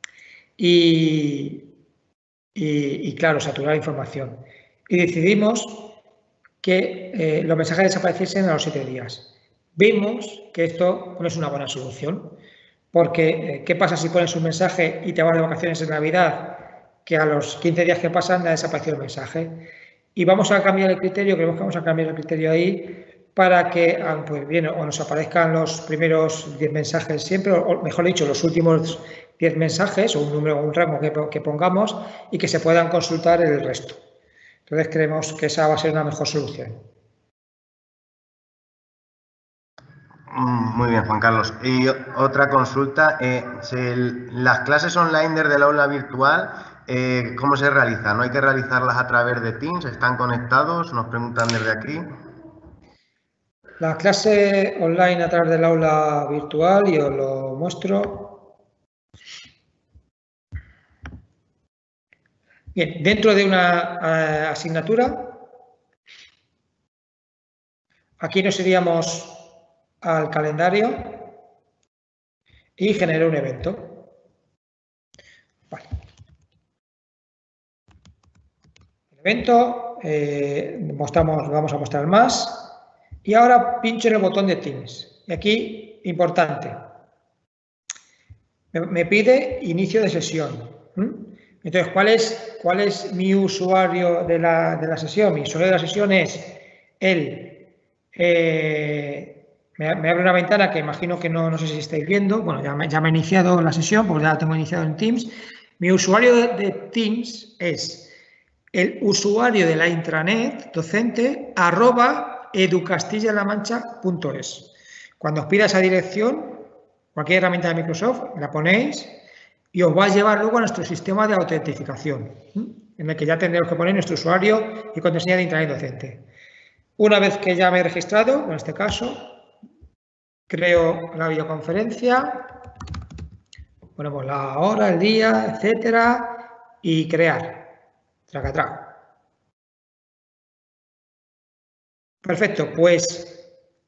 y claro, saturar la información. Y decidimos que los mensajes desapareciesen a los 7 días. Vimos que esto no es una buena solución, porque ¿qué pasa si pones un mensaje y te vas de vacaciones en Navidad? Que a los 15 días que pasan ha desaparecido el mensaje. Y vamos a cambiar el criterio, creemos que vamos a cambiar el criterio ahí para que, pues bien, o nos aparezcan los primeros 10 mensajes siempre, o mejor dicho, los últimos 10 mensajes, o un número o un rango que pongamos, y que se puedan consultar el resto. Entonces creemos que esa va a ser una mejor solución. Muy bien, Juan Carlos. Y otra consulta, las clases online desde el aula virtual, ¿cómo se realizan? ¿No hay que realizarlas a través de Teams? ¿Están conectados? Nos preguntan desde aquí. La clase online a través del aula virtual, y os lo muestro. Bien, dentro de una asignatura, aquí nos iríamos al calendario y generar un evento. Vale. El evento, vamos a mostrar más. Y ahora pincho en el botón de Teams. Y aquí, importante, me pide inicio de sesión. Entonces, ¿cuál es mi usuario de la sesión? Mi usuario de la sesión es me abre una ventana que imagino que no sé si estáis viendo. Bueno, ya me ha iniciado la sesión porque ya la tengo iniciado en Teams. Mi usuario de Teams es el usuario de la intranet docente @educastilla-la-mancha.es. Cuando os pida esa dirección, cualquier herramienta de Microsoft, la ponéis y os va a llevar luego a nuestro sistema de autentificación, en el que ya tendremos que poner nuestro usuario y contraseña de intranet docente. Una vez que ya me he registrado, en este caso, creo la videoconferencia, ponemos la hora, el día, etcétera, y crear. Traca. Perfecto, pues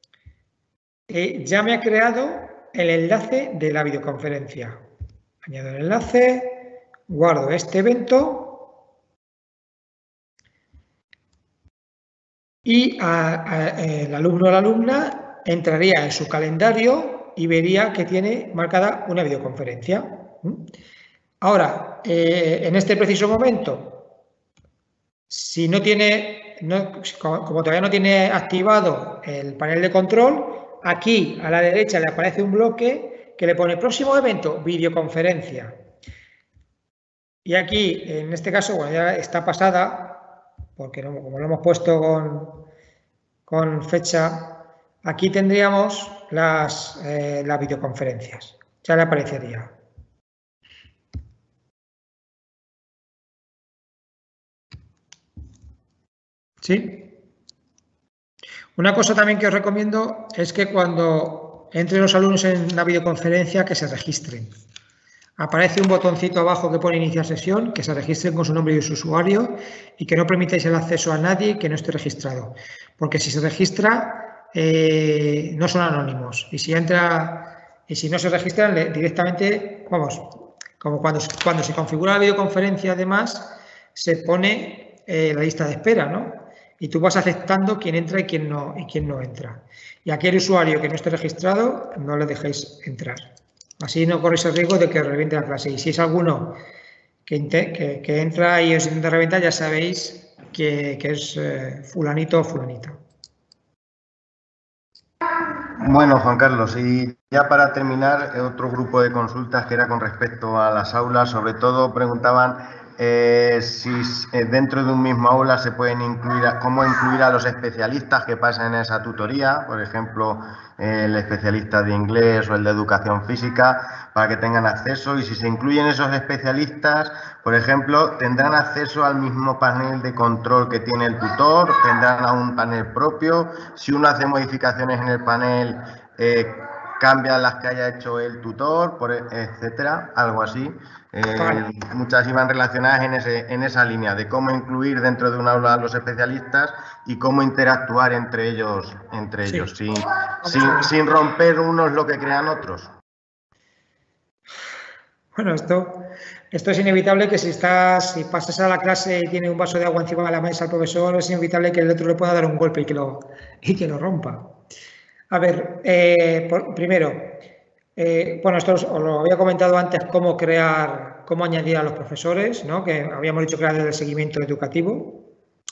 ya me ha creado el enlace de la videoconferencia. Añado el enlace, guardo este evento y el alumno o la alumna entraría en su calendario y vería que tiene marcada una videoconferencia. Ahora, en este preciso momento, si no tiene, como todavía no tiene activado el panel de control, aquí a la derecha le aparece un bloque que le pone próximo evento, videoconferencia. Y aquí, en este caso, bueno, ya está pasada, porque como lo hemos puesto con fecha, aquí tendríamos las videoconferencias. Ya le aparecería. ¿Sí? Una cosa también que os recomiendo es que cuando entren los alumnos en la videoconferencia, que se registren. Aparece un botoncito abajo que pone iniciar sesión, que se registren con su nombre y su usuario y que no permitáis el acceso a nadie que no esté registrado. Porque si se registra, no son anónimos. Y si no se registran, directamente, vamos, como cuando se configura la videoconferencia, además, se pone la lista de espera, ¿no? Y tú vas aceptando quién entra y quién no entra. Y a aquel usuario que no esté registrado, no le dejéis entrar. Así no corréis el riesgo de que os reviente la clase. Y si es alguno que entra y os intenta reventar, ya sabéis que es fulanito o fulanita. Bueno, Juan Carlos, y ya para terminar, otro grupo de consultas que era con respecto a las aulas, sobre todo preguntaban si dentro de un mismo aula se pueden incluir, cómo incluir a los especialistas que pasan en esa tutoría, por ejemplo, el especialista de inglés o el de educación física, para que tengan acceso, y si se incluyen esos especialistas, por ejemplo, ¿tendrán acceso al mismo panel de control que tiene el tutor? ¿Tendrán a un panel propio? Si uno hace modificaciones en el panel, cambia las que haya hecho el tutor, etcétera, algo así. Vale. Muchas iban relacionadas en esa línea de cómo incluir dentro de un aula a los especialistas y cómo interactuar entre ellos, Sí. sin romper unos lo que crean otros. Bueno, esto es inevitable que si pasas a la clase y tiene un vaso de agua encima de la mesa el profesor, es inevitable que el otro le pueda dar un golpe y que lo rompa. A ver, primero, bueno, esto os lo había comentado antes, cómo añadir a los profesores, ¿no? Que habíamos dicho que era del seguimiento educativo.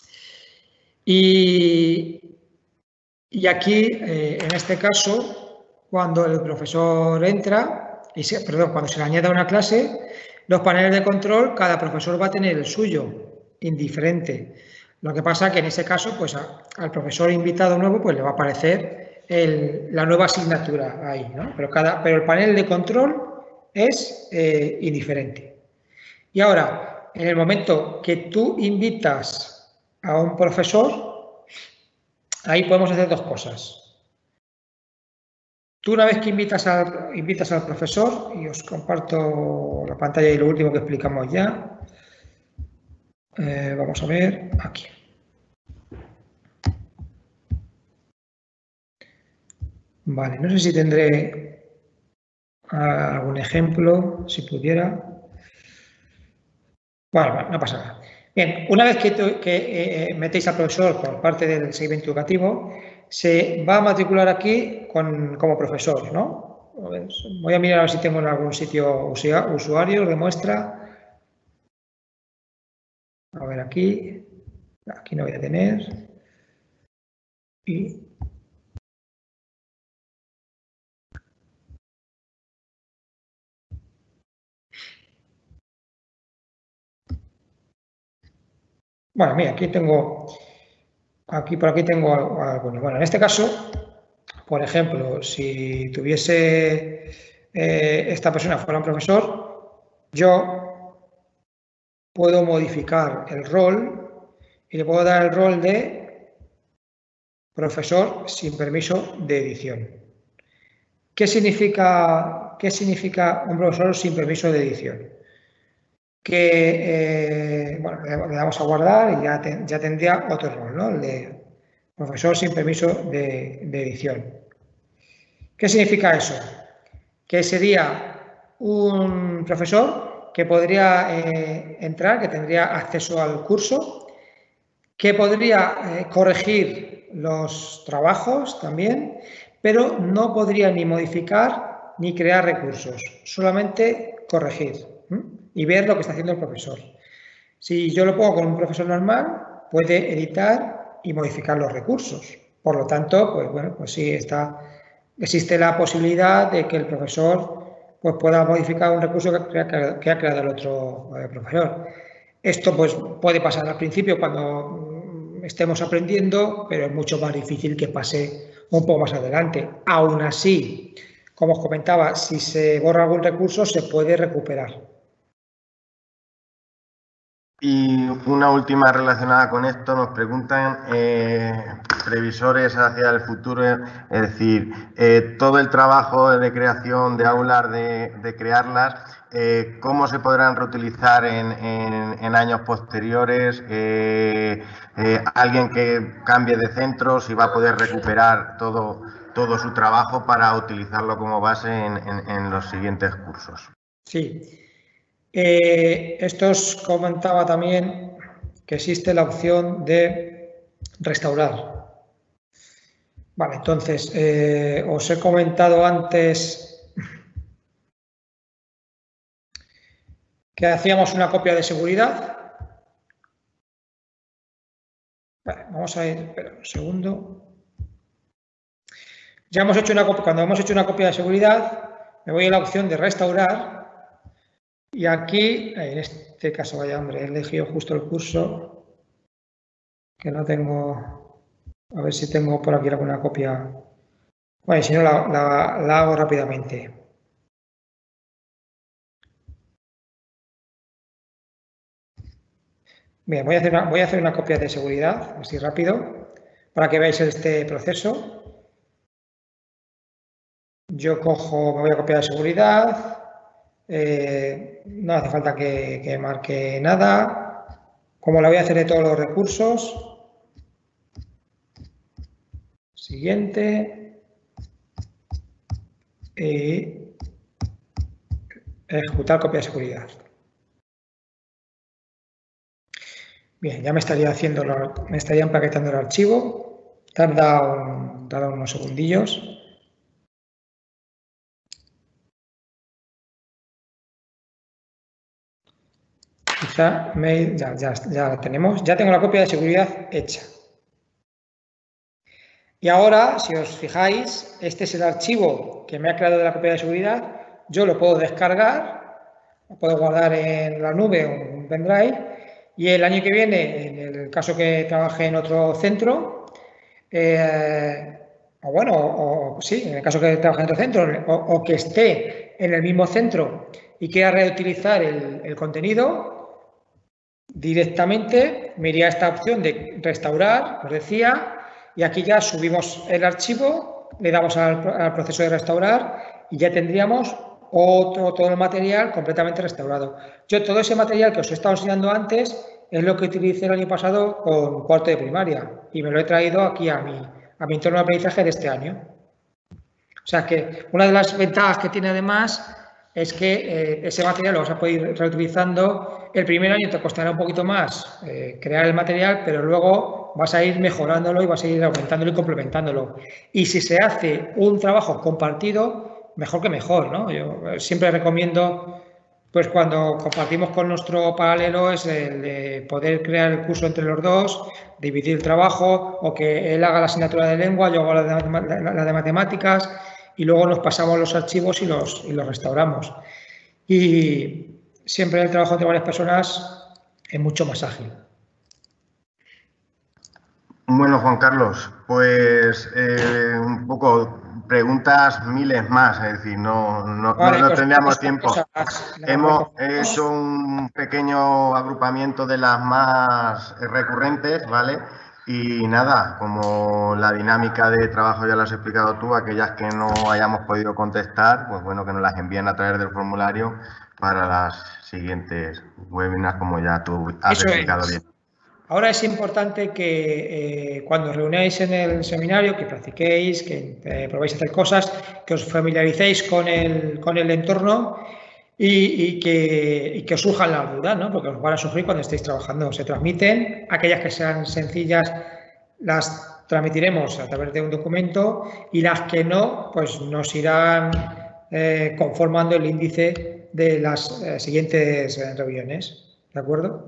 Y aquí, en este caso, cuando el profesor entra, cuando se le añade a una clase, los paneles de control, cada profesor va a tener el suyo, indiferente. Lo que pasa que en ese caso, pues al profesor invitado nuevo, pues le va a aparecer la nueva asignatura ahí, ¿no? Pero el panel de control es indiferente. Y ahora, en el momento que tú invitas a un profesor, ahí podemos hacer dos cosas. Tú, una vez que invitas al profesor, y os comparto la pantalla y lo último que explicamos ya, vamos a ver aquí. Vale, no sé si tendré algún ejemplo, si pudiera. Bueno, no pasa nada. Bien, una vez que metéis al profesor por parte del seguimiento educativo, se va a matricular aquí como profesor, ¿no? Voy a mirar a ver si tengo en algún sitio usuario de muestra. A ver, aquí no voy a tener. Y bueno, mira, por aquí tengo algunos. Bueno, en este caso, por ejemplo, si tuviese esta persona fuera un profesor, yo puedo modificar el rol y le puedo dar el rol de profesor sin permiso de edición. ¿Qué significa un profesor sin permiso de edición? Que, bueno, le damos a guardar y ya tendría otro rol, ¿no? El de profesor sin permiso de edición. ¿Qué significa eso? Que sería un profesor que podría entrar, que tendría acceso al curso, que podría corregir los trabajos también, pero no podría ni modificar ni crear recursos, solamente corregir y ver lo que está haciendo el profesor. Si yo lo pongo con un profesor normal, puede editar y modificar los recursos. Por lo tanto, pues bueno, pues sí existe la posibilidad de que el profesor pues pueda modificar un recurso que ha creado el otro profesor. Esto pues puede pasar al principio cuando estemos aprendiendo, pero es mucho más difícil que pase un poco más adelante. Aún así, como os comentaba, si se borra algún recurso, se puede recuperar. Y una última relacionada con esto, nos preguntan previsores hacia el futuro, es decir, todo el trabajo de creación de aulas, de crearlas, ¿cómo se podrán reutilizar en años posteriores? Alguien que cambie de centro, si va a poder recuperar todo su trabajo para utilizarlo como base en los siguientes cursos. Sí. Esto os comentaba también que existe la opción de restaurar. Vale, entonces, os he comentado antes que hacíamos una copia de seguridad. Vale, vamos a ir, espera un segundo. Ya hemos hecho una copia, cuando hemos hecho una copia de seguridad, me voy a la opción de restaurar y aquí, en este caso, vaya hombre, he elegido justo el curso que no tengo, a ver si tengo por aquí alguna copia. Bueno, si no la hago rápidamente. Bien, voy a hacer una copia de seguridad, así rápido, para que veáis este proceso. Yo me voy a copiar de seguridad, no hace falta que marque nada. Como la voy a hacer de todos los recursos, siguiente, y ejecutar copia de seguridad. Bien, ya me estaría empaquetando el archivo, tarda unos segundillos. Quizá ya la tenemos. Ya tengo la copia de seguridad hecha. Y ahora, si os fijáis, este es el archivo que me ha creado de la copia de seguridad. Yo lo puedo descargar, lo puedo guardar en la nube o en un pendrive. Y el año que viene, en el caso que trabaje en otro centro, en el caso que trabaje en otro centro o que esté en el mismo centro y quiera reutilizar el contenido, directamente me iría a esta opción de restaurar, os decía, y aquí ya subimos el archivo, le damos al proceso de restaurar y ya tendríamos todo el material completamente restaurado. Yo todo ese material que os he estado enseñando antes es lo que utilicé el año pasado con cuarto de primaria y me lo he traído aquí a mi entorno de aprendizaje de este año. O sea que una de las ventajas que tiene además es que ese material lo vas a poder ir reutilizando. El primer año te costará un poquito más crear el material, pero luego vas a ir mejorándolo y vas a ir aumentándolo y complementándolo. Y si se hace un trabajo compartido, mejor que mejor, ¿no? Yo siempre recomiendo, pues cuando compartimos con nuestro paralelo, es el de poder crear el curso entre los dos, dividir el trabajo, o que él haga la asignatura de lengua, yo hago la de matemáticas, y luego nos pasamos los archivos y los restauramos. Y siempre el trabajo entre varias personas es mucho más ágil. Bueno, Juan Carlos, pues un poco preguntas miles más, es decir, no tendríamos tiempo. Hemos hecho un pequeño agrupamiento de las más recurrentes, ¿vale? Y nada, como la dinámica de trabajo ya lo has explicado tú, aquellas que no hayamos podido contestar, pues bueno, que nos las envíen a través del formulario para las siguientes webinars, como ya tú has explicado bien. Ahora es importante que cuando reunáis en el seminario, que practiquéis, que probéis a hacer cosas, que os familiaricéis con el entorno y que os surjan las dudas, ¿no? Porque os van a surgir cuando estéis trabajando. Se transmiten, aquellas que sean sencillas las transmitiremos a través de un documento y las que no, pues nos irán conformando el índice de las siguientes reuniones. ¿De acuerdo?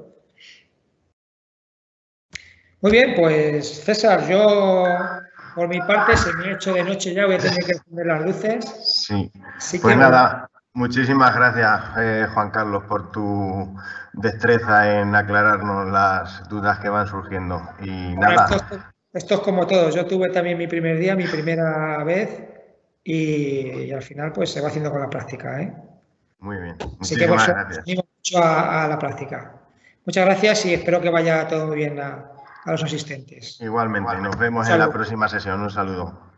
Muy bien, pues César, yo por mi parte se me ha hecho de noche ya, voy a tener que encender las luces. Sí, pues nada, muchísimas gracias Juan Carlos por tu destreza en aclararnos las dudas que van surgiendo. Y bueno, nada. Esto es como todo, yo tuve también mi primer día, mi primera vez y al final pues se va haciendo con la práctica, ¿eh? Muy bien, muchísimas gracias. Os animo mucho a la práctica. Muchas gracias y espero que vaya todo muy bien a los asistentes. Igualmente, nos vemos en la próxima sesión. Un saludo.